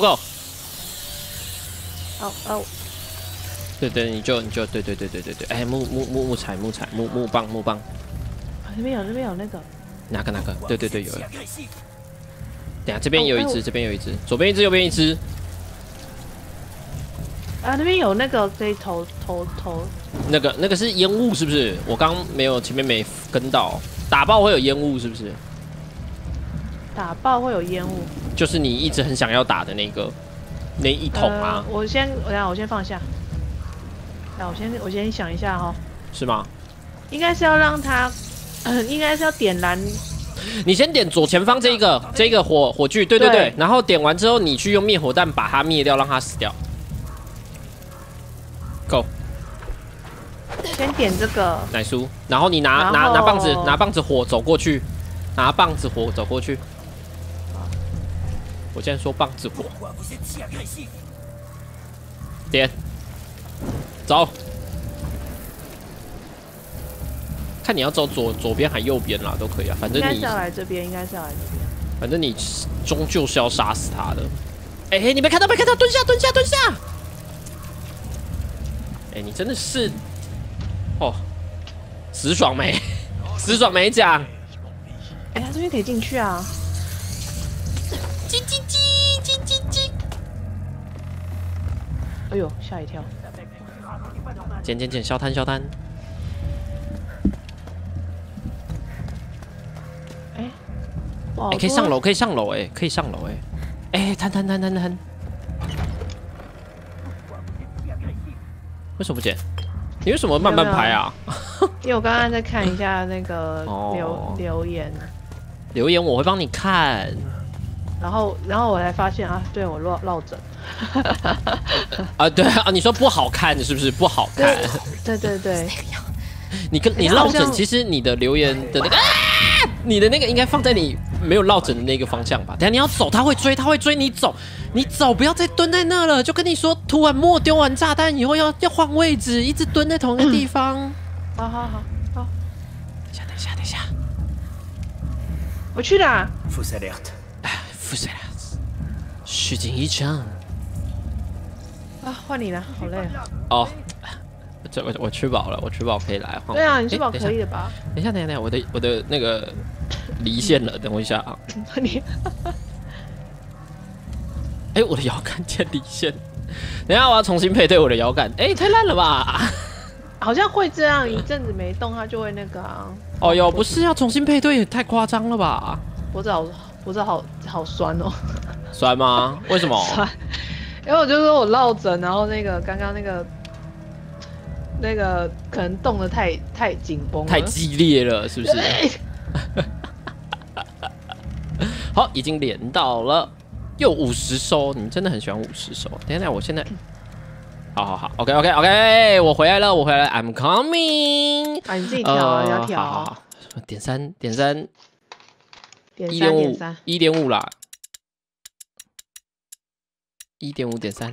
对，你就对，木材，木棒。 那边有那个。 哪个？对，有了。等下这边有一只，左边一只，右边一只。 那边有那个可以投。 那个是烟雾是不是？我刚没有前面没跟到，打爆会有烟雾是不是？ 打爆会有烟雾， 就是你一直很想要打的那一桶啊。 我先放下。我先想一下哈。 是吗？ 应该是要让它，应该是要点燃。 你先点左前方这个火炬，对，然后点完之后，你去用灭火弹把它灭掉，让它死掉。Go。 先点这个。奶酥，然后你拿棒子火走过去，我现在说棒子火。点。走。看你要走左边还右边啦，都可以啊，反正你应该是要来这边， 反正你终究是要杀死他的。你没看到，蹲下！你真的是，死爽没？ 直爽没讲。 哎，他这边可以进去啊！ 叽。 哎呦，吓一跳！ 捡，消摊。 哎， 可以上楼，可以上楼，哎，摊。为什么不捡？你为什么慢慢拍啊？ 因为我刚刚在看一下那个留言。 留言我会帮你看。 然后我才发现啊，对我落枕。 啊，对啊，你说不好看是不是？不好看。 对。 你落枕，其实你的留言的那个，你的那个应该放在你没有落枕的那个方向吧？等下你要走，他会追你走，不要再蹲在那了。就跟你说，突然莫丢完炸弹以后要换位置，一直蹲在同一个地方。 好。 等一下， 我去啦。 Fausse alerte， 虚惊一场。 啊，换你了，好累啊。 哦。我吃饱了，我吃饱可以来。 对啊，你吃饱可以的吧？ 等一下，我的那个离线了，等我一下啊。 你， 哎，我的摇杆键离线，等一下我要重新配对我的摇杆。哎，太烂了吧？ 好像会这样，一阵子没动，它就会那个啊。 哦哟，不是要重新配对，也太夸张了吧？ 脖子好酸哦。 酸吗？为什么？ 酸，因为我就说我落枕，然后那个刚刚那个可能动得太紧绷了， 太激烈了，是不是？好，已经连到了，又50收，你们真的很喜欢50收。等一下，我现在，好 ，OK， 我回来了，I'm coming。 啊，你自己调啊，你要调。 好，点3 1.5啦，1.5.3。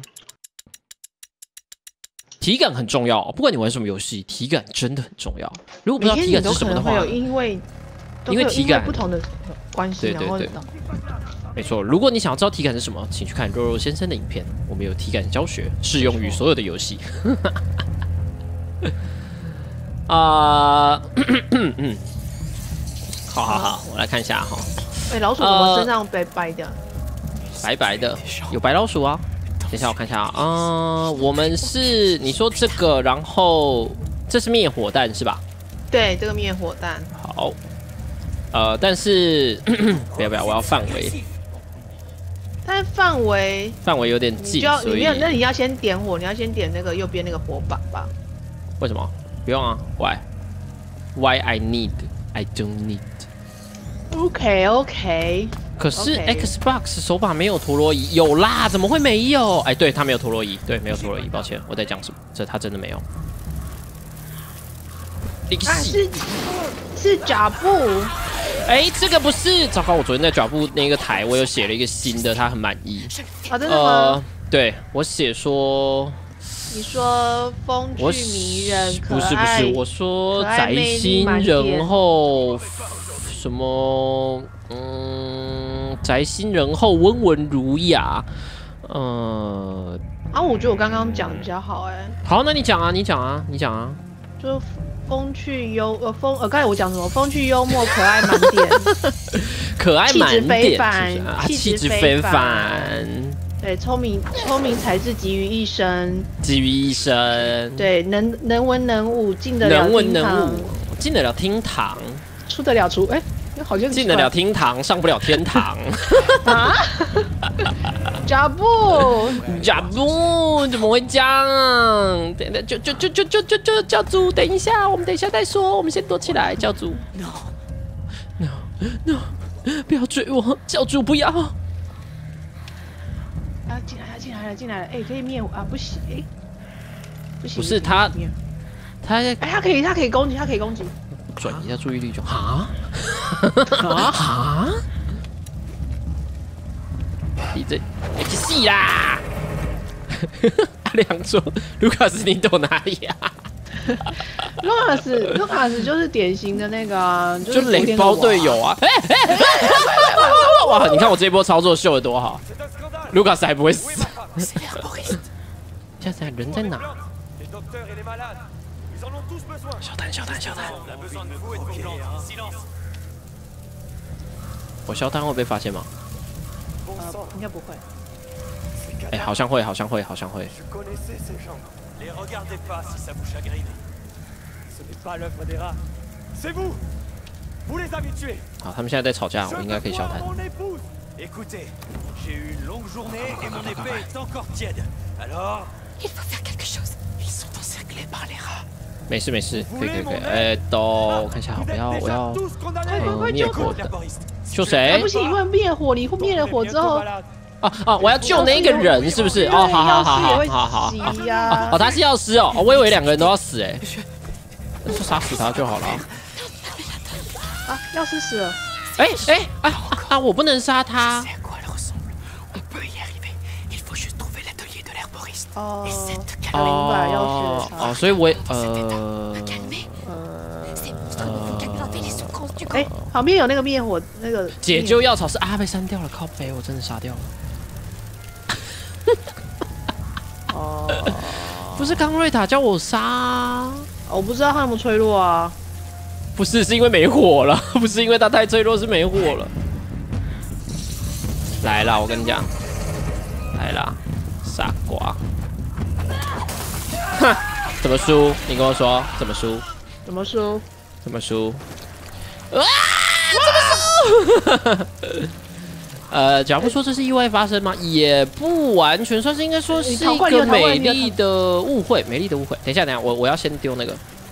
体感很重要，不管你玩什么游戏，体感真的很重要。如果不知道体感是什么的话， 因为体感不同的关系， 对，没错。如果你想要知道体感是什么，请去看肉肉先生的影片，我们有体感教学，适用于所有的游戏。好，我来看一下哈。 哎，老鼠怎么身上白的？ 白的，有白老鼠啊。等一下，我看一下啊，我们是你说这个，然后这是灭火弹是吧？ 对，这个灭火弹。 好，但是不要，我要范围。 但范围有点近，所以那你要先点火，你要先点那个右边那个火把吧？ 为什么？不用啊 ？Why I don't need。 OK。 可是 Xbox 手把没有陀螺仪，有啦，怎么会没有？哎，对，它没有陀螺仪，对，没有陀螺仪，抱歉，我在讲什么？它真的没有。 是脚步。 哎，这个不是，糟糕，我昨天在脚步那个台，我有写了一个新的，他很满意。 啊，真的吗？ 对，我写说。 你说风趣迷人， 不是，我说宅心仁厚，什么宅心仁厚，温文儒雅，我觉得我刚刚讲的比较好哎。 好，那你讲啊。 就风趣刚才我讲什么？风趣幽默，可爱满点， 可爱满点， 气质非凡。对，聪明才智集于一身。对，能文能武，进得了厅堂，出得了厨。哎，好像进得了厅堂，上不了天堂。 啊？脚步怎么会这样？就教主，等一下，我们等一下再说，我们先躲起来，教主。No， 不要追我，教主不要。进来了！哎，可以灭火啊？不行，哎，不行。 不是他， 哎，他可以攻击， 转移一下注意力就啊！你这戏啦！阿良说：“卢卡斯，你躲哪里呀？” 卢卡斯就是典型的那个， 就雷包队友啊！哇！你看我这一波操作秀得多好，卢卡斯还不会死。现在人在哪？ 小弹，小弹，小弹。我小弹会被发现吗？ 应该不会。 哎，好像会，好像会，好像会。 Les regardez pas si ça vous chagrine. Ce n'est pas l'œuvre des rats. C'est vous. Vous les avez tués. 好，他们现在在吵架，我应该可以小弹。 Écoutez, j'ai eu une longue journée et mon épée est encore tiède. Alors, Il faut faire quelque chose. Ils sont encerclés par les rats. 没事没事，可以可以可以。我看一下，我要灭火的。救谁？ 不行，因为灭火，你灭了火之后。 我要救那个人，是不是？好，他是药师哦，我以为2个人都要死哎，就杀死他就好了。 药师死了。 我不能杀他。 明白，药师。 所以我旁边有那个灭火那个解救药草是被删掉了，靠北，我真的杀掉了。不是刚瑞塔叫我杀， 我不知道他有没有脆弱啊。 不是，是因为没火了，不是因为他太脆弱，是没火了。来啦，我跟你讲，来啦，傻瓜。哼，怎么输？你跟我说怎么输？ 怎么输？ 怎么输？怎么输？假如说这是意外发生吗？也不完全算是，应该说是一个美丽的误会，美丽的误会。等一下，我要先丢那个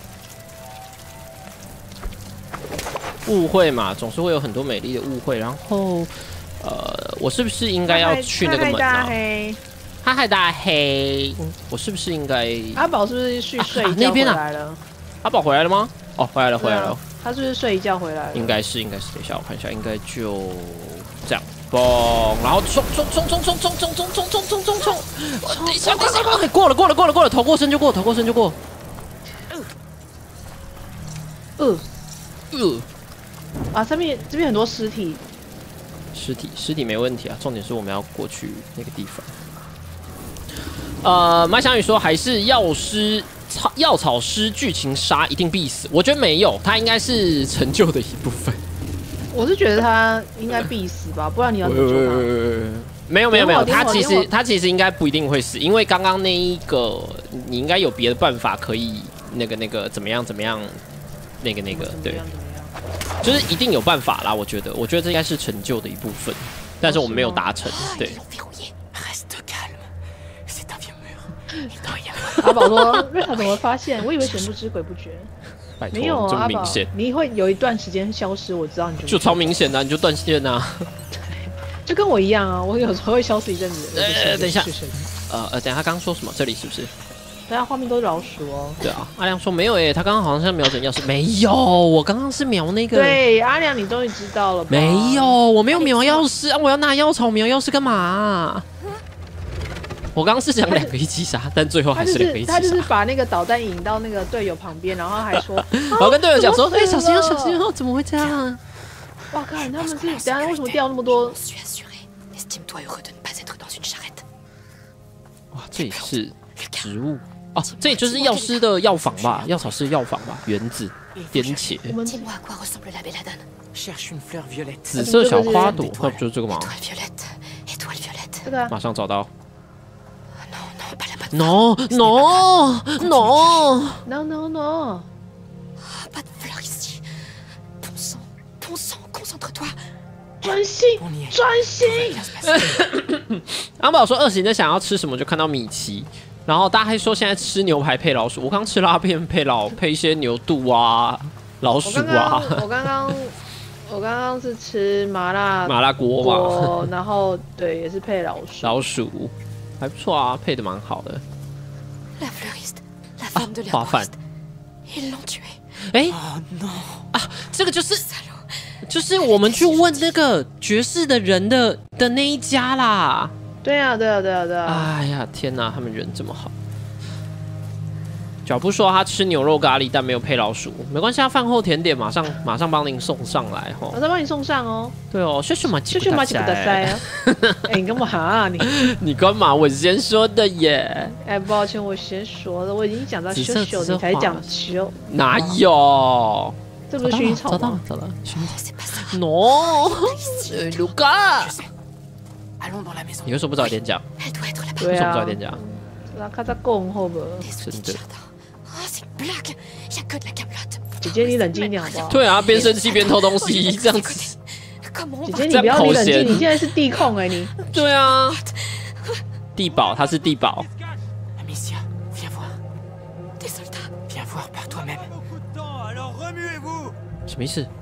误会嘛，总是会有很多美丽的误会。然后，我是不是应该要去那个门啊？他害大黑，我是不是应该？阿宝是不是去睡一觉回来了？ 阿宝回来了吗？哦，回来了，回来了。 他是不是睡一觉回来了？ 应该是。等一下，我看一下，应该就这样。 嘣！然后冲！等一下！过了！头过身就过。 这边很多尸体。 尸体没问题啊，重点是我们要过去那个地方。麦香宇说还是药草师剧情杀一定必死，我觉得没有，他应该是成就的一部分。 我是觉得他应该必死吧，不然你要怎么救他？ 没有，他其实应该不一定会死，因为刚刚那一个你应该有别的办法可以那个怎么样那个对，就是一定有办法啦。我觉得这应该是成就的一部分，但是我们没有达成。对。 阿宝说：“瑞塔怎么发现？我以为神不知鬼不觉。” 没有啊， 这么明显， 你会有一段时间消失，我知道你就超明显的，你就断线啊， 就跟我一样啊，我有时候会消失一阵子。 等一下，等一下，他刚刚说什么？这里是不是？ 对啊，画面都是老鼠哦。 对啊，阿亮说没有他刚刚好像瞄准钥匙，没有，我刚刚是瞄那个。 对，阿亮，你终于知道了吧？ 没有，我没有瞄钥匙啊，我要拿药草瞄钥匙干嘛？我刚刚是想2个一起杀，但最后还是2个一起杀。 他就是把那个导弹引到那个队友旁边，然后还说， 我跟队友讲说，小心哦，怎么会这样？ 哇靠，他们是等下为什么掉那么多？ 哇，这里是植物哦，这里就是药师的药房吧？药草师的药房吧？原子颠茄。紫色小花朵，那不就是这个吗？ 这个马上找到。 No！ Pas de fleurs ici. Ton sang, concentre-toi. 专心。 安宝说，20人想要吃什么就看到米奇，然后大家还说现在吃牛排配老鼠，我刚吃拉片配一些牛肚啊、老鼠啊。 我刚刚是吃麻辣锅嘛， 然后对，也是配老鼠。 还不错啊，配的蛮好的。花瓣，这个就是我们去问那个爵士的人的那一家啦。 对啊。 哎呀，天哪，他们人这么好。 脚步说他吃牛肉咖喱，但没有配老鼠，没关系，饭后甜点马上帮您送上来吼。 马上帮你送上哦。 对哦，谢谢马吉马吉不得塞啊！哎，你干嘛啊你？ 你干嘛？我先说的耶。 哎，抱歉，我先说的，我已经讲到羞羞，你才讲羞。 哪有？ 这不是薰衣草吗？ 找到，no， 卢卡。你为什么不早点讲？为什么不早点讲？ 那看他供后不？ 真的。 姐姐，你冷静一点好不好？ 对啊，边生气边偷东西，这样子。 姐姐，你不要你冷静，你现在是地控哎你。 对啊。地保，他是地保。 Amicia, viens voir. Des soldats. Viens voir par toi-même. Alors remuez-vous. 什么意思？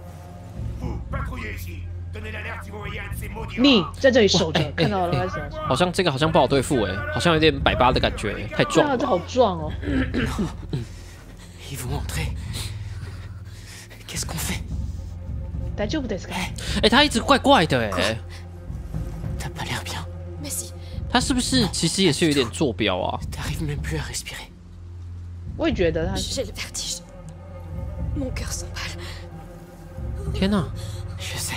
你在这里守着，看到了吗？ 好像这个好像不好对付哎，好像有点180的感觉，太壮了。 这好壮哦。 Ils vont entrer. Qu'est-ce qu'on fait? 大丈夫ですか？ 哎，他一直怪怪的哎。 T'as pas l'air bien. Mais si. 他是不是其实也是有点坐标啊 T'arrives même plus à respirer. 我也觉得他。 J'ai le vertige. Mon cœur s'emballe. 天哪！ Je sais.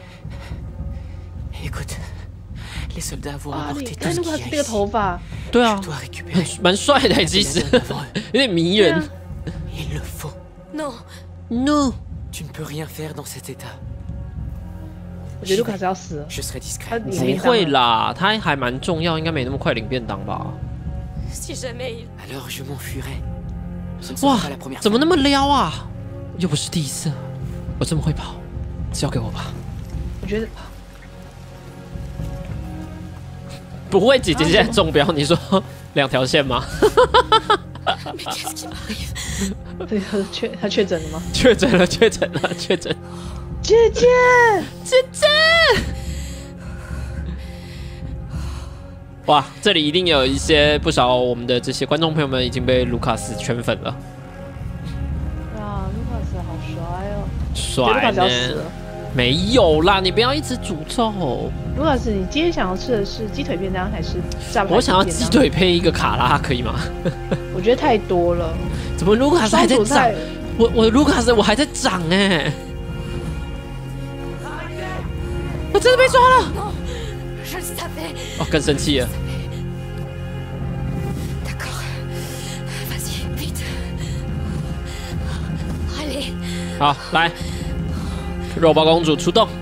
Écoute, les soldats vont 啊，你 emporter 看 tout 卢 ce 卡 qu'il 斯 y 这 a 个 ici. 头发， 对啊 Je，dois récupérer. 蛮帅的，其实有点迷人。 Il le faut. Non. No， Tu ne peux rien faire dans cet état. 我觉得卢卡斯要死了。 Je serai 他 discret. 领便当不会啦，他还蛮重要，应该没那么快领便当吧？ Si jamais il... Alors je m'enfuirai. Ce ne 哇 sera pas la première 怎么 fois. 那么撩啊？又不是第一次，我这么会跑，交给我吧。 我觉得不会，姐姐现在中标，你说2条线吗？ Mais qu'est-ce qui m'arrive? 对他确诊了吗？ 确诊了，确诊了，确诊。 姐姐， 姐姐，哇，这里一定有一些不少我们的这些观众朋友们已经被卢卡斯圈粉了。 啊，卢卡斯好帅哦！ 帅卢卡斯要死呢？ 了。 没有啦，你不要一直诅咒。 卢卡斯，你今天想要吃的是鸡腿便当还是炸排骨？ 我想要鸡。腿配一个卡拉，可以吗？ 我觉得太多了。 怎么卢卡斯还在涨双主菜？ 我卢卡斯我还在涨哎！我真的被抓了！ Non. Je le savais. 哦，更生气了。 D'accord. Vas-y, vite. Allez. 好，来，肉包公主出动。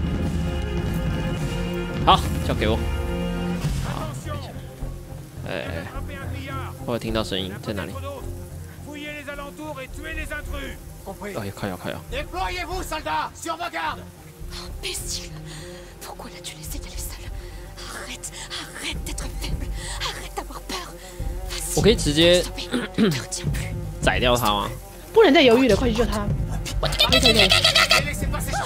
好，交给我。好，等一下。哎，我有听到声音，在哪里？ Fouillez les alentours et tuez les intrus. Compris. 哦，靠呀！ Déployez-vous, soldats, sur vos gardes. Imbécile. Pourquoi l'as-tu laissé y aller seul? Arrête d'être faible. Arrête d'avoir peur. 我可以直接 Stopper. Ne te retiens plus. 宰掉他吗？ 不能再犹豫了，快去救他！ Et laissez passer sur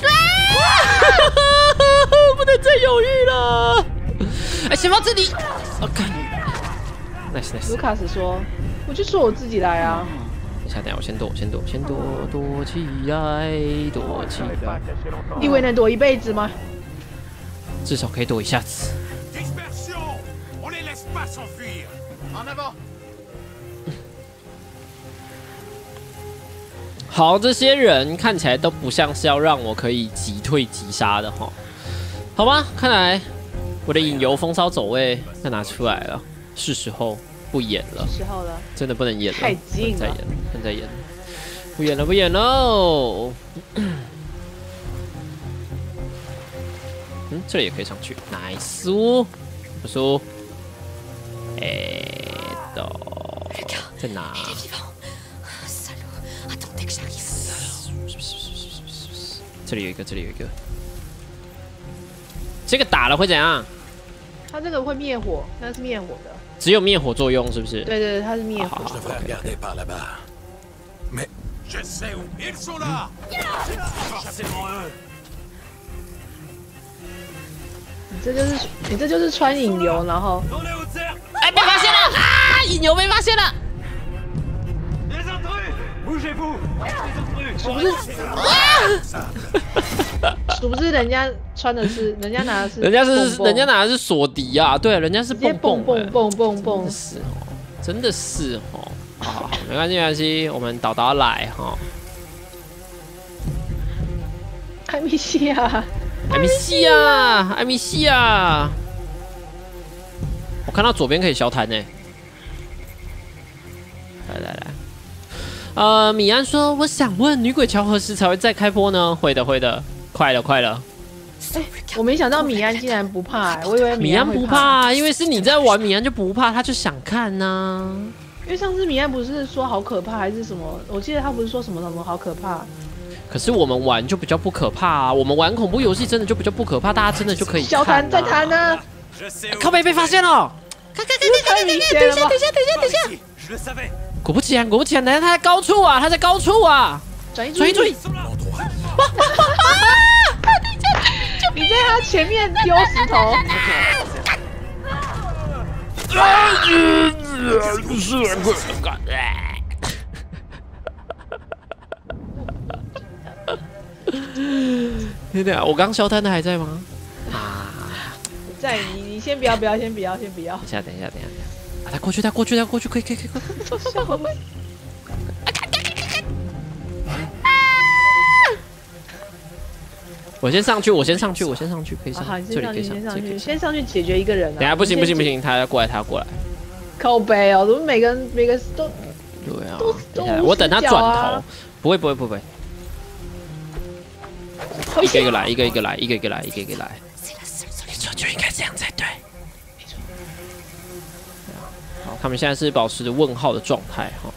不能再犹豫了！哎，前方这里，OK。Nice。 卢卡斯说：“我就说我自己来啊。 等一下，我先躲起来，躲起来， 你以为能躲一辈子吗？ 至少可以躲一下子。 Dispersion. On les laisse pas s'enfuir. En avant. 好，这些人看起来都不像是要让我可以击退击杀的哈。好吧，看来我的引游风骚走位要拿出来了，是时候不演了， 时候了， 真的不能演了， 太近了不能再演，不能再演，不演了，不演喽。这里也可以上去，nice，不输。在哪？ Il est vivant. Salaud. Attendez que j'arrive. 这里有一个，这里有一个。这个打了会怎样？ 他这个会灭火，那是灭火的。 只有灭火作用，是不是？ 对对对，它是灭火。 Je devrais regarder par là-bas. Mais Je sais où ils sont là. Forcément eux. 你这就是穿引游，然后 Dans les hautes herbes. 哎，被发现了啊！引游被发现了。 Les intrus. Bougez-vous. Les intrus. 殊不是，殊不是人家穿的是，人家拿的是， 人家拿的是索迪啊，对，人家是直接蹦蹦蹦蹦蹦蹦真的，是哦，真的是哦。 好，没关系，没关系，我们导来哈。 艾米西亚， 艾米西亚，艾米西亚。我看到左边可以消弹呢。来，米安说，我想问女鬼桥何时才会再开播呢？会的，会的，快了，快了。 我没想到米安竟然不怕，我以为米安不怕，因为是你在玩，米安就不怕，他就想看呐。 因为上次米安不是说好可怕还是什么？我记得他不是说什么好可怕。 可是我们玩就比较不可怕啊，我们玩恐怖游戏真的就比较不可怕，大家真的就可以看。 小弹在弹呢， 靠背被发现了， 太明显了吧？ 等一下！ 果不其然，果不其然，他在高处啊，他在高处啊！ 转移！你在他前面丢石头。天哪！我刚消摊的还在吗？啊， 在，你先不要，先不要。等一下。 啊，他过去，可以，快！我先上去，可以上。 好， 这里可以上， 先上去解决一个人。 等下不行，他要过来。 靠背哦，怎么每个都？ 对啊，我等他转头，不会。一个一个来，一个一个来。就应该这样才对。好，他们现在是保持着问号的状态哈。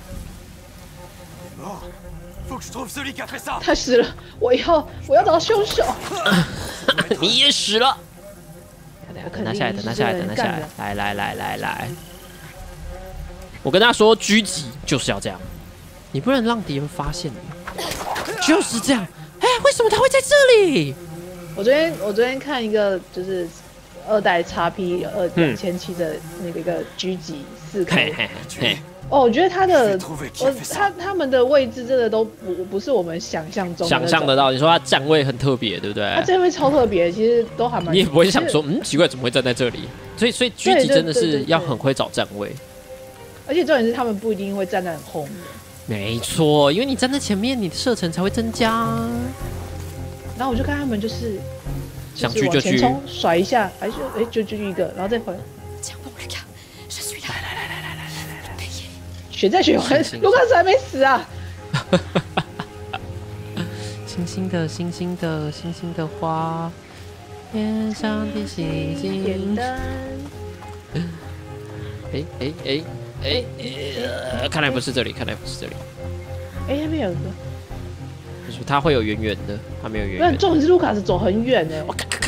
他死了，我要找到凶手。 你也死了。等他下来。来。我跟他说，狙击就是要这样，你不能让敌人发现你，就是这样。哎，为什么他会在这里？ 我昨天看一个就是2代 XP 2007的那个一个狙击4K。哦，我觉得他们的位置真的都不是我们想象中想象得到。你说他站位很特别，对不对？ 他站位超特别，其实都还蛮。 你也不会想说，奇怪，怎么会站在这里？所以狙击真的是要很会找站位。 而且重点是他们不一定会站在很后面。 没错，因为你站在前面，你的射程才会增加。 然后我就看他们就是想狙就狙， 甩一下，就一个，然后再回来。来，血债血还，卢卡斯还没死啊！ 星星的花，天上的星星。看来不是这里。 那边有一个。 他会有远的，他没有远。 那重点是卢卡斯走很远呢。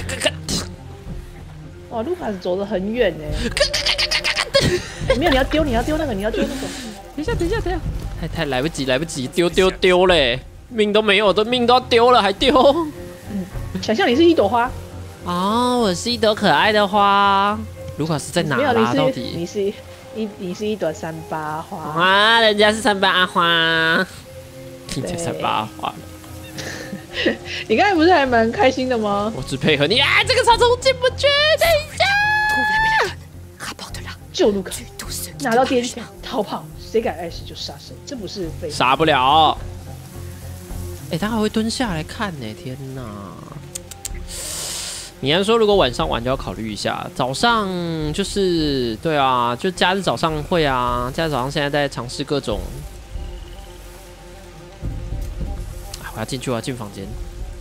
哇，卢卡斯走得很远呢。没有，你要丢那个。等一下。 太来不及，丢嘞，命都没有，命都要丢了还丢。 想象你是一朵花。 哦，我是一朵可爱的花。卢卡斯在哪啦？到底？ 你是一朵38花。 啊，人家是38花。听起来38花。 你刚才不是还蛮开心的吗？ 我只配合你啊！这个草丛进不去，等一下。 救卢卡，拿到癫痫，逃跑，谁敢碍事就杀生，这不是废话。 杀不了。他还会蹲下来看呢，天哪！米安说，如果晚上玩就要考虑一下，早上就是对啊，就假日早上会啊，假日早上现在在尝试各种。我要进去，我要进房间。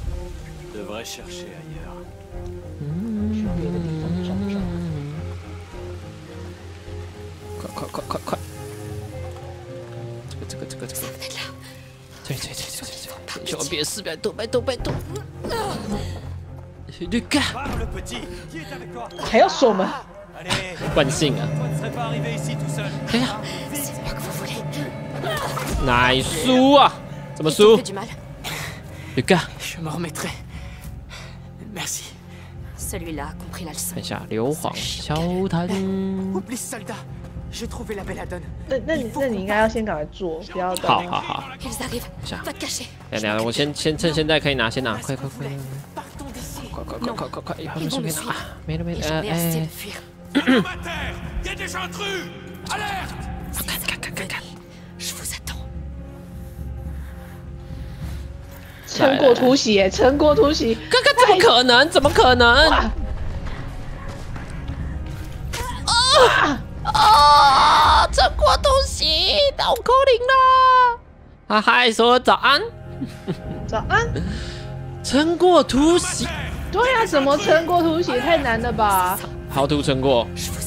快！这个。对，千万别死，拜托！绿干， 还要锁门？ 惯性啊！等一下，奶输啊？怎么输？绿干。 Celui-là a compris la leçon. 等一下，硫磺消弹。 那你应该要先赶快做，不要等。 好。等一下，我先趁现在可以拿，先拿，快！快！他们顺便拿，没了。看。 成果突袭耶，成果突袭！ 哥哥怎么可能？怎么可能？成果突袭，到扣零了。啊嗨，说早安。 早安。 成果突袭。 对呀，怎么成果突袭？太难了吧？ 好图成果。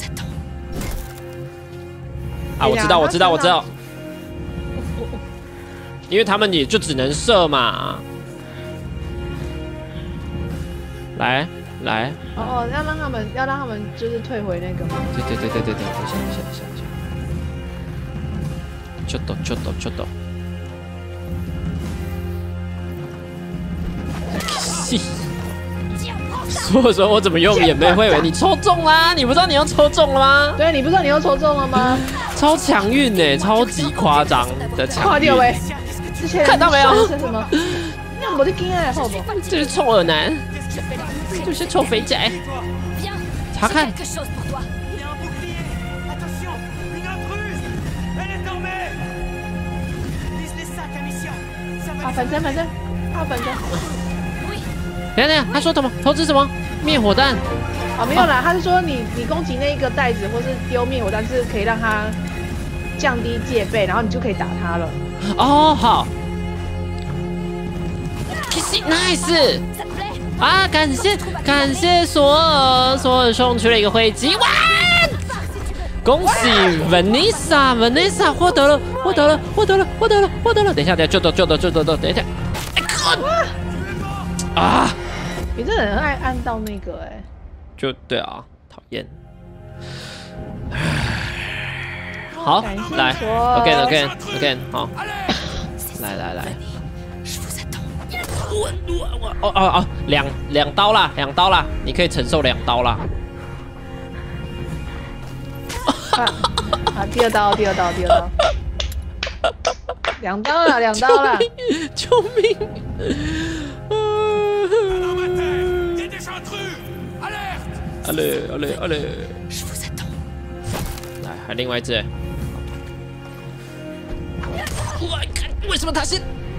啊，我知道，我知道，我知道。因为他们也就只能射嘛。来。 哦，要让他们就是退回那个嘛。 对，等一下。ちょっと。所以说我怎么用眼妹会以为你抽中啦？你不知道你又抽中了吗？ 对，你不知道你又抽中了吗？ 超强运呢，超级夸张的强运。看到没有？ 是什么？我的惊爱好不？ 这是臭耳男，就是臭肥宅。查看。 啊，反正。 等下，他说什么？投掷什么？灭火弹？ 啊，没有啦，他是说你攻击那个袋子或是丢灭火弹是可以让他降低戒备，然后你就可以打他了。 哦，好。Nice！ 啊，感谢索尔送去了一个徽集，哇！恭喜 Vanessa 获得了！等一下，就等一下。啊！ 你这人爱按到那个哎。 就对啊，讨厌。好，来 ，again， 好，来。哦，两刀啦，你可以承受2刀啦。 啊，第二刀。2刀了， 救命！allez！ 来，还另外一只。哇，为什么他先？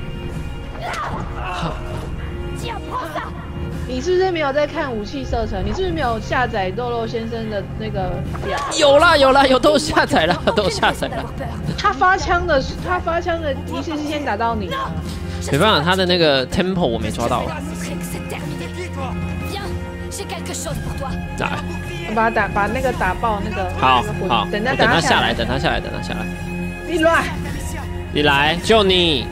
你是不是没有在看武器射程？你是不是没有下载肉肉先生的那个表？ 有，都下载了。他发枪的一次是先打到你啊。 没办法，他的那个 tempo 我没抓到。来， 我把那个打爆那个。 好， 等他下来。你来，救你！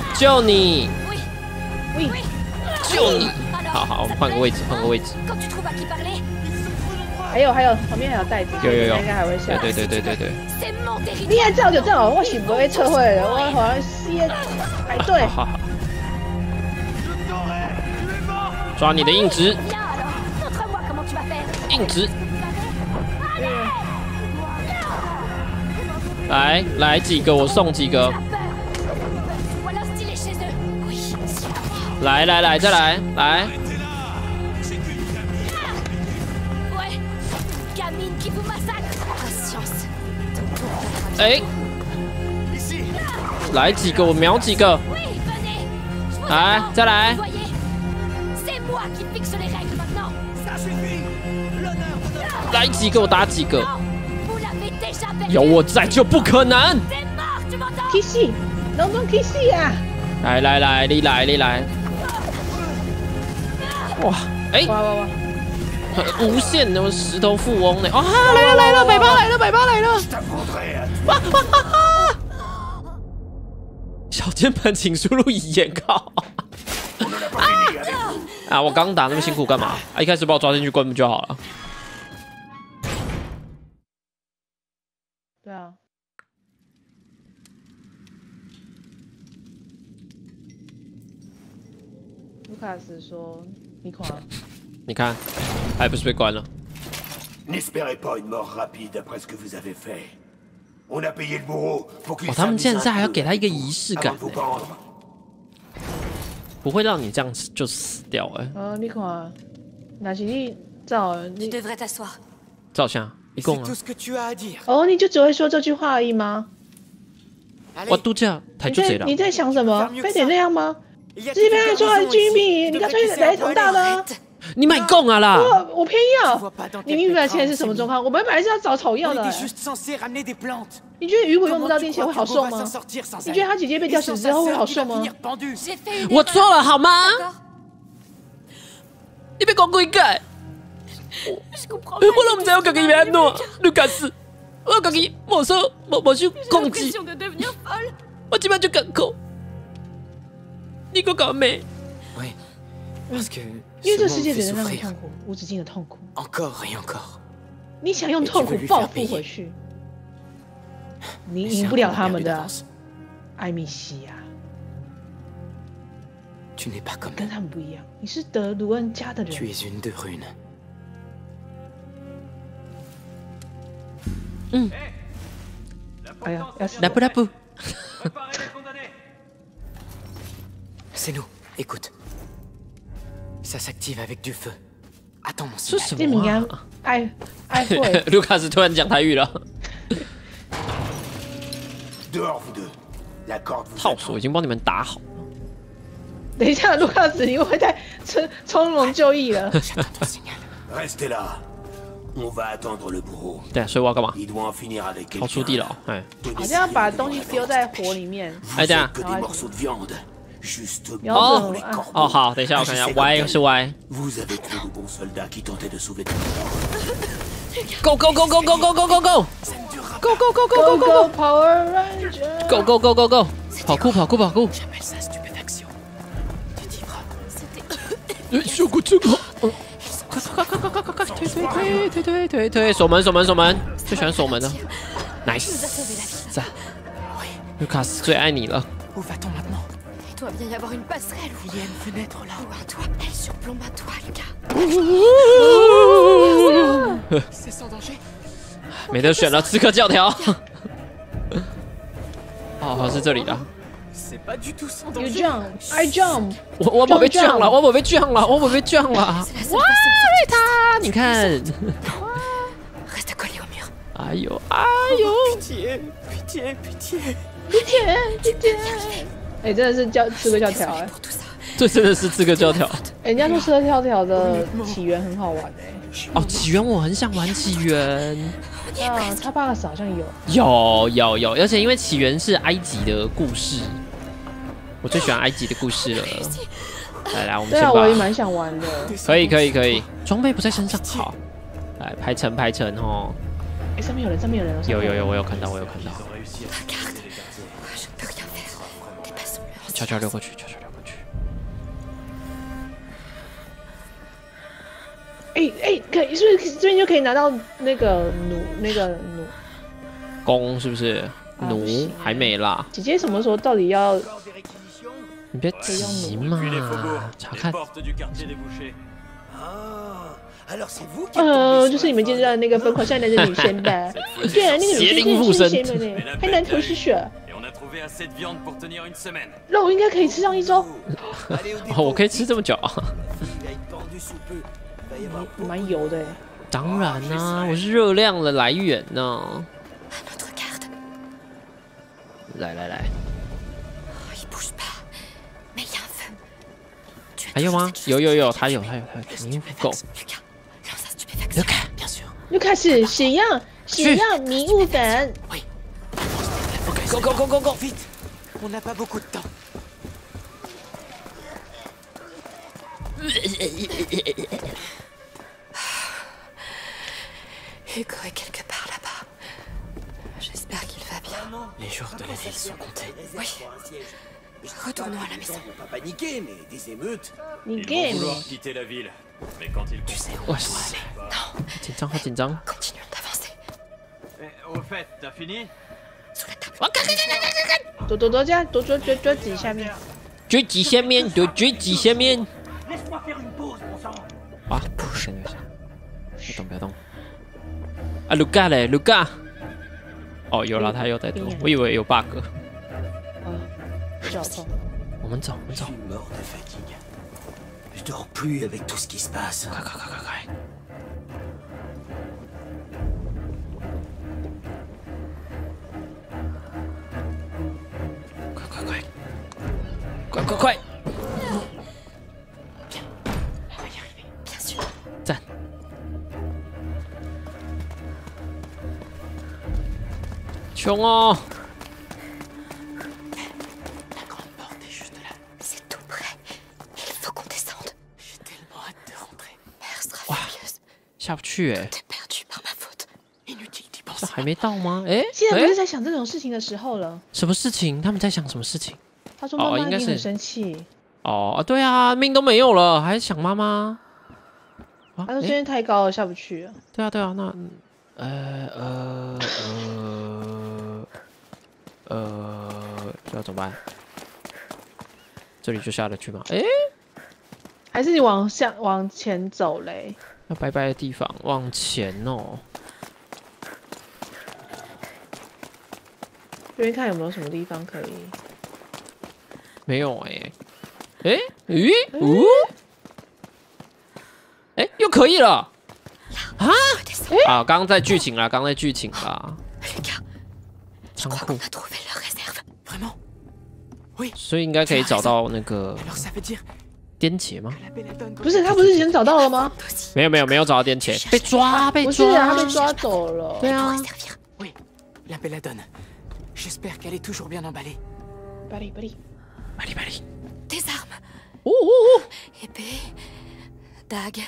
好，我们换个位置。 还有，旁边还有袋子， 有， 应该还会下。 对。 你还照就照，我是不会撤回的，我好像先排队。 好。抓你的硬直。来几个，我送几个。来，再来。哎，来几个，我秒几个。来，再来。来几个，我打几个。有我在就不可能。 Kissy， 能不能 Kissy 啊？ 来，你来。哇，哎， 哇！ 无限的石头富翁呢？啊，来了，百八来了！哇！小键盘请输入语言靠。啊！我刚打那么辛苦干嘛？一开始把我抓进去关不就好了？ 对啊。卢卡斯说：“你看， 还不是被关了。” N'espérez pas une mort rapide après ce que vous avez fait. On a payé le bourreau pour qu'il 他们竟然还要给他一个仪式感，不会让你这样就死掉哎。 你看，那是你照你。 照相，一共啊。 哦，你就只会说这句话而已吗？ 我度假，太就这了。 你在想什么？非得那样吗？ 这边说居民，你干脆来同大的。 你买供啊啦！ 我偏要。你明白现在是什么状况？我们本来是要找草药的。你觉得雨果用不到电线会好受吗？你觉得他姐姐被吊死之后会好受吗？ 我错了好吗？你别讲鬼改。我都唔知我自己要安怎，卢卡斯，我自己无受控制，我即摆就艰苦，你给我搞咩？ 因为这世界只能让你痛苦，无止境的痛苦。你想用痛苦报复回去，你赢不了他们的，艾米西亚。跟他们不一样，你是德鲁恩家的人。嗯。哎呀， 来不来不。 C'est nous. Écoute. Ça s'active avec du feu. Attends mon signal. 是什么啊？ 爱会。 卢卡斯突然讲台语了。套索已经帮你们打好。 等一下，卢卡斯，你会不会太从容就义了？ 对，所以我要干嘛？逃出地牢，哎， 好像要把东西丢在火里面。 哎，等下。哦，好，等一下我看一下 ，Y 是 Y。Go go go go go go go go go go go go go go go Power Ranger go go go go go 跑酷跑酷跑酷。修过这个，快！推！锁门！最喜欢锁门了 ，nice！ 赞，卢卡斯最爱你了。 Il doit bien y avoir une passerelle. Il y a une fenêtre là. Ou un toit. Elle surplombe un toit, Lucas. C'est sans danger. 没得选了，刺客教条。哦，是这里的。 C'est pas du tout sans danger. You jump, I jump. 我宝贝降了，我宝贝降了，我宝贝降了。哇，他，你看。 Reste collé au mur. 哎呦！ Pitié. 哎，真的是刺客教条哎， 这真的是刺客教条。 人家说刺客教条的起源很好玩哎。 哦，起源我很想玩起源。 啊，Xbox好像有。 有，而且因为起源是埃及的故事，我最喜欢埃及的故事了。来，我们先把。 对啊，我也蛮想玩的。 可以，装备不在身上，好。来，排成哦。 哎，上面有人。 有，我有看到。悄悄溜过去。 哎，可以，是不是这边就可以拿到那个弩？ 弓是不是？弩还没啦。 姐姐什么时候到底要？ 你别急嘛，查看。 就是你们见到的那个疯狂善良的女生吧？对啊，那个女生真的是呢，还男头是血。肉应该可以吃上1周。 哦，我可以吃这么久啊？ 蛮油的。 当然啦，我是热量的来源呢。来。还有吗？有，他有，迷雾狗。 又开始使用迷雾粉。 Go！ Vite! On n'a pas beaucoup de temps. Hugo est quelque part là-bas. J'espère qu'il va bien. Les jours de la ville sont comptés. Oui. Retournons à la maison. Pas paniquer, mais des émeutes. Ils vont vouloir quitter la ville. Mais quand ils Tu sais où on doit aller. Non. 好紧张。 Continuons d'avancer. Au fait, t'as fini? Sous la table. 多挤下面。 追击下面， Laisse-moi faire une pause, bon sang. 啊，等一下，不要动。啊，卢卡嘞，卢卡。哦，有了，他又在动，我以为有 bug。 脚痛。 我们走。 Je suis mort de fatigue. Je dors plus avec tout ce qui se passe. 快！ 穷哦。下不去哎，这还没到吗？哎， 现在不是在想这种事情的时候了。 什么事情？他们在想什么事情？ 他说妈妈一定很生气。 哦，对啊，命都没有了，还想妈妈？ 他说这边太高了，下不去了。 对啊，对啊，那这要怎么办？这里就下得去吗？哎， 还是你往前走嘞？ 那拜拜的地方往前哦。 这边看有没有什么地方可以。 没有哎，哎，咦，呜，哎，又可以了啊！啊，刚刚在剧情啦，刚在剧情啦。仓库。所以应该可以找到那个颠茄吗？ 不是，他不是已经找到了吗？ 没有找到颠茄，被抓。 不是啊，他被抓走了。 对啊。 Oui, la belladone. J'espère qu'elle est toujours bien emballée. Bali. Tes armes. Oh. Épée, dague.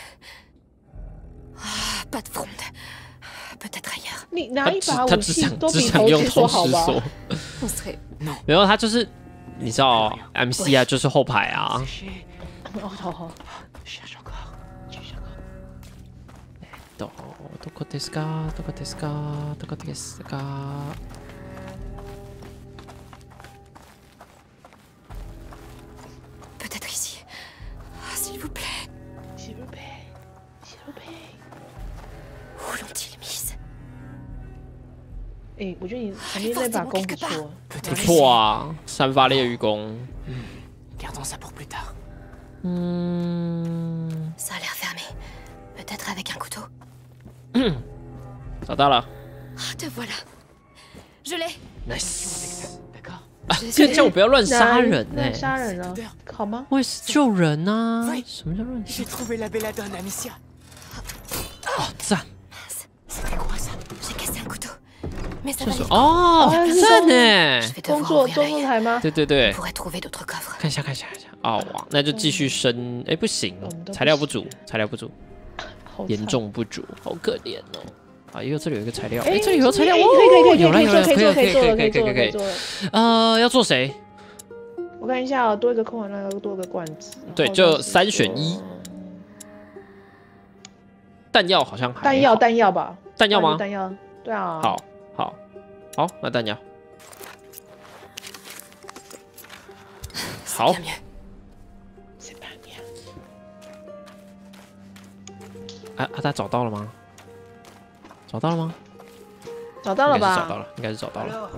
Ah, pas de fronde. Peut-être ailleurs. 你拿一把武器都比投掷说好吧？ 没有，他就是你知道 MC 啊，就是后排啊。 好。 どこですか？ Peut-être ici. Ah, s'il vous plaît. Où l'ont-ils mise? 哎，我觉得你前面那把弓不错。 不错啊，三发猎鱼弓。 Gardons ça pour plus tard. Ça a l'air fermé. Peut-être avec un couteau. 找到了。 Te voilà. Je l'ai. Nice。 D'accord. 叫我不要乱杀人哎！ 杀人了，好吗？ 我也是救人啊！什么叫乱杀？ J'ai trouvé la belladone, Amicia. 哦，赞！ C'était quoi ça? J'ai cassé un couteau. Mais ça 就 va 是 aller. 哦，赞呢！ Je vais 工 devoir 作 ouvrir 中 l'œil. 台吗？ 对对对 On，pourrait trouver d'autres coffres. 看一下。哦，哇，那就继续升。哎，不行，材料不足，严重不足，好可怜哦。啊，这里有一个材料，这里有材料， 可以有了， 可以做了。 要做谁？ 我看一下，多一个空碗，多一个罐子。 对，就3选1。弹药好像还弹药吧？ 弹药吗？ 弹药，对啊。 好，那弹药。好。他找到了吗？找到了吧？应该是找到了。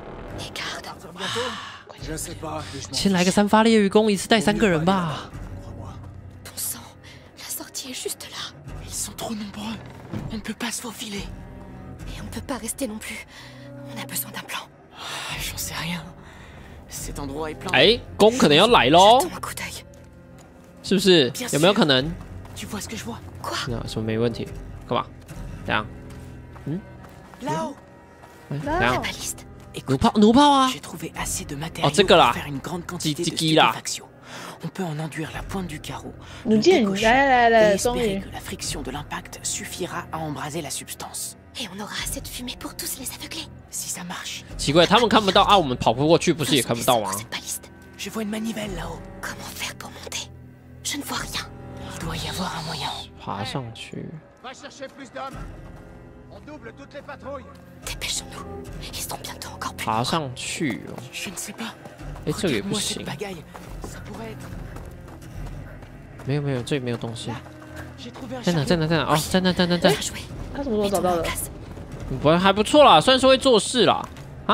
先来个3发猎鱼弓，一次带3个人吧。 Bon sang, la sortie est juste là. Ils sont trop nombreux. On ne peut pas se faufiler. Et on ne peut pas rester non plus. On a besoin d'un plan. J'en sais rien. Cet endroit est plein. 哎，弓可能要来喽， Jetons un coup d'œil. 是不是？有没有可能？ Tu vois ce que je vois? 那什么没问题？干嘛？怎样？ Là-haut. 怎样？ Baliste. 弩炮啊！ J'ai trouvé assez de matériaux Oh, pour faire une grande quantité de stupéfaction. On peut en enduire la pointe du carreau, le décocher et espérer que la friction de l'impact suffira à embraser la substance. Et on aura assez de fumée pour tous les aveugler. Si ça marche. 奇怪，他们看不到啊，我们跑不过去，不是也看不到吗？ Cette baliste. Je vois une manivelle là-haut. Comment faire pour monter? Je ne vois rien. Il doit y avoir un moyen. 爬上去。 Va chercher plus d'hommes. On double toutes les patrouilles. Dépêchons-nous. Ils seront bientôt encore plus. 爬上去哦。 Je ne sais pas. 哎，这个也不 Regarde-moi 行 cette。pagaille. Ça pourrait être. 没有，这里没有东西。 J'ai trouvé un 在哪？ chariot. 哦，在那。 Bien joué. 他什么时候找到 Mettons-le en 的？ place. 还不错啦，算是会做事啦。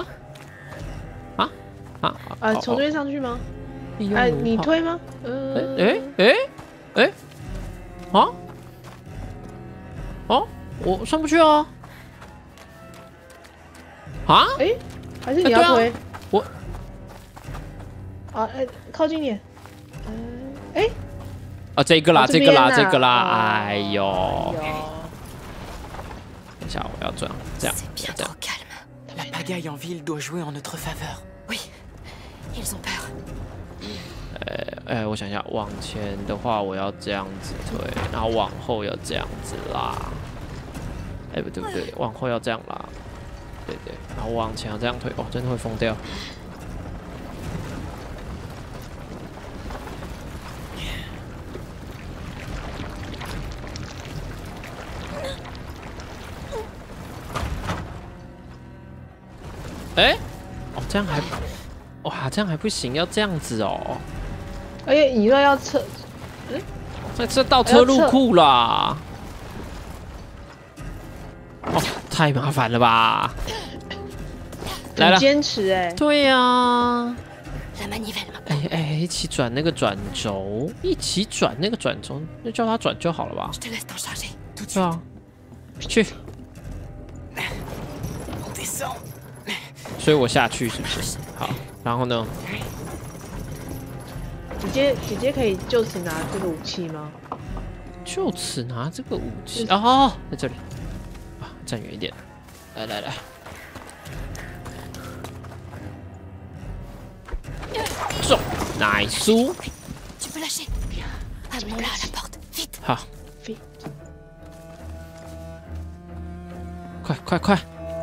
从这边上去吗？ 你你推吗？我上不去啊！ 还是你要推？ 我靠近点。 这个啦， 这边啊哎呦！等一下，我要这样， C'est bien trop calme. La pagaille pagaille en ville doit jouer en notre faveur. Oui, ils ont peur. 我想一下，往前的话我要这样子推，然后往后要这样子拉。不对不对，往后要这样拉。对对，然后往前要这样推，哦，真的会疯掉。哦，这样还，哇，这样还不行，要这样子哦。 而且你说要测， 这倒车入库啦。哦，太麻烦了吧！来了， 坚持哎。 对呀、啊。一起转那个转轴，一起转那个转轴，就叫他转就好了吧？对啊，去。所以我下去是不是？好，然后呢？ 姐姐可以就此拿这个武器吗？ 就此拿这个武器哦，在这里啊，站远一点。来，中，nice。好，快！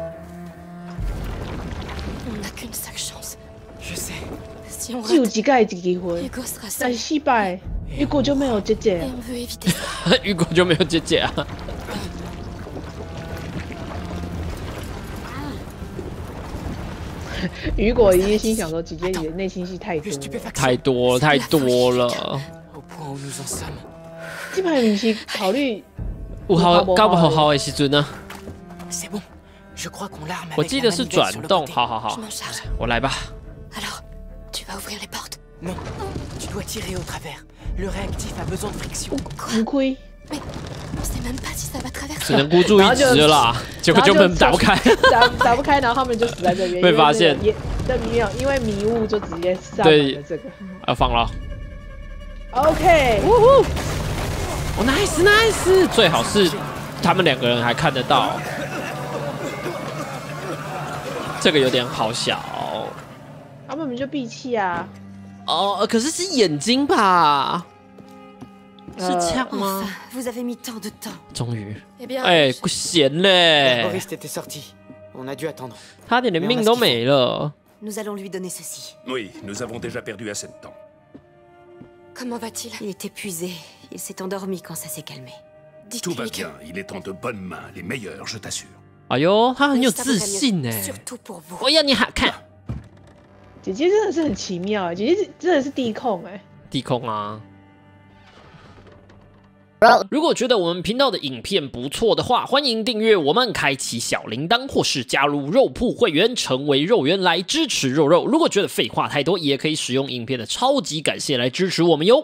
只有一个一机会，但是失败，雨果就没有姐姐。 雨果就没有姐姐啊！ 雨果一定心想说：“姐姐你的内心戏太多了。”这排不是考虑搞不好的时阵呢？我记得是转动，好，我来吧。 Tu vas ouvrir les portes. Non, tu dois tirer au travers. Le réactif a besoin de friction. Mais on sait même pas si ça va traverser. 只能孤注一掷了啦，结果就门打不开， 打不开，然后他们就死在这边。 被发现， 没有，因为迷雾就直接上了这个。 放了。 OK， 哦 ，nice， 最好是他们两个人还看得到，这个有点好小。 他们就闭气啊！ 哦，可是是眼睛吧？是这样吗？终于，不闲嘞！他连命都没了。 Oui, nous avons déjà perdu assez de temps. Comment va-t-il? Il est épuisé. Il s'est endormi quand ça s'est calmé. Tout va bien. Il est en de bonnes mains, les meilleures, je t'assure. 哎呦，他很有自信哎！我要你好看。 姐姐真的是很奇妙哎，姐姐真的是地控哎， 地控啊！如果觉得我们频道的影片不错的话，欢迎订阅我们，开启小铃铛，或是加入肉铺会员，成为肉圆来支持肉肉。如果觉得废话太多，也可以使用影片的超级感谢来支持我们哟。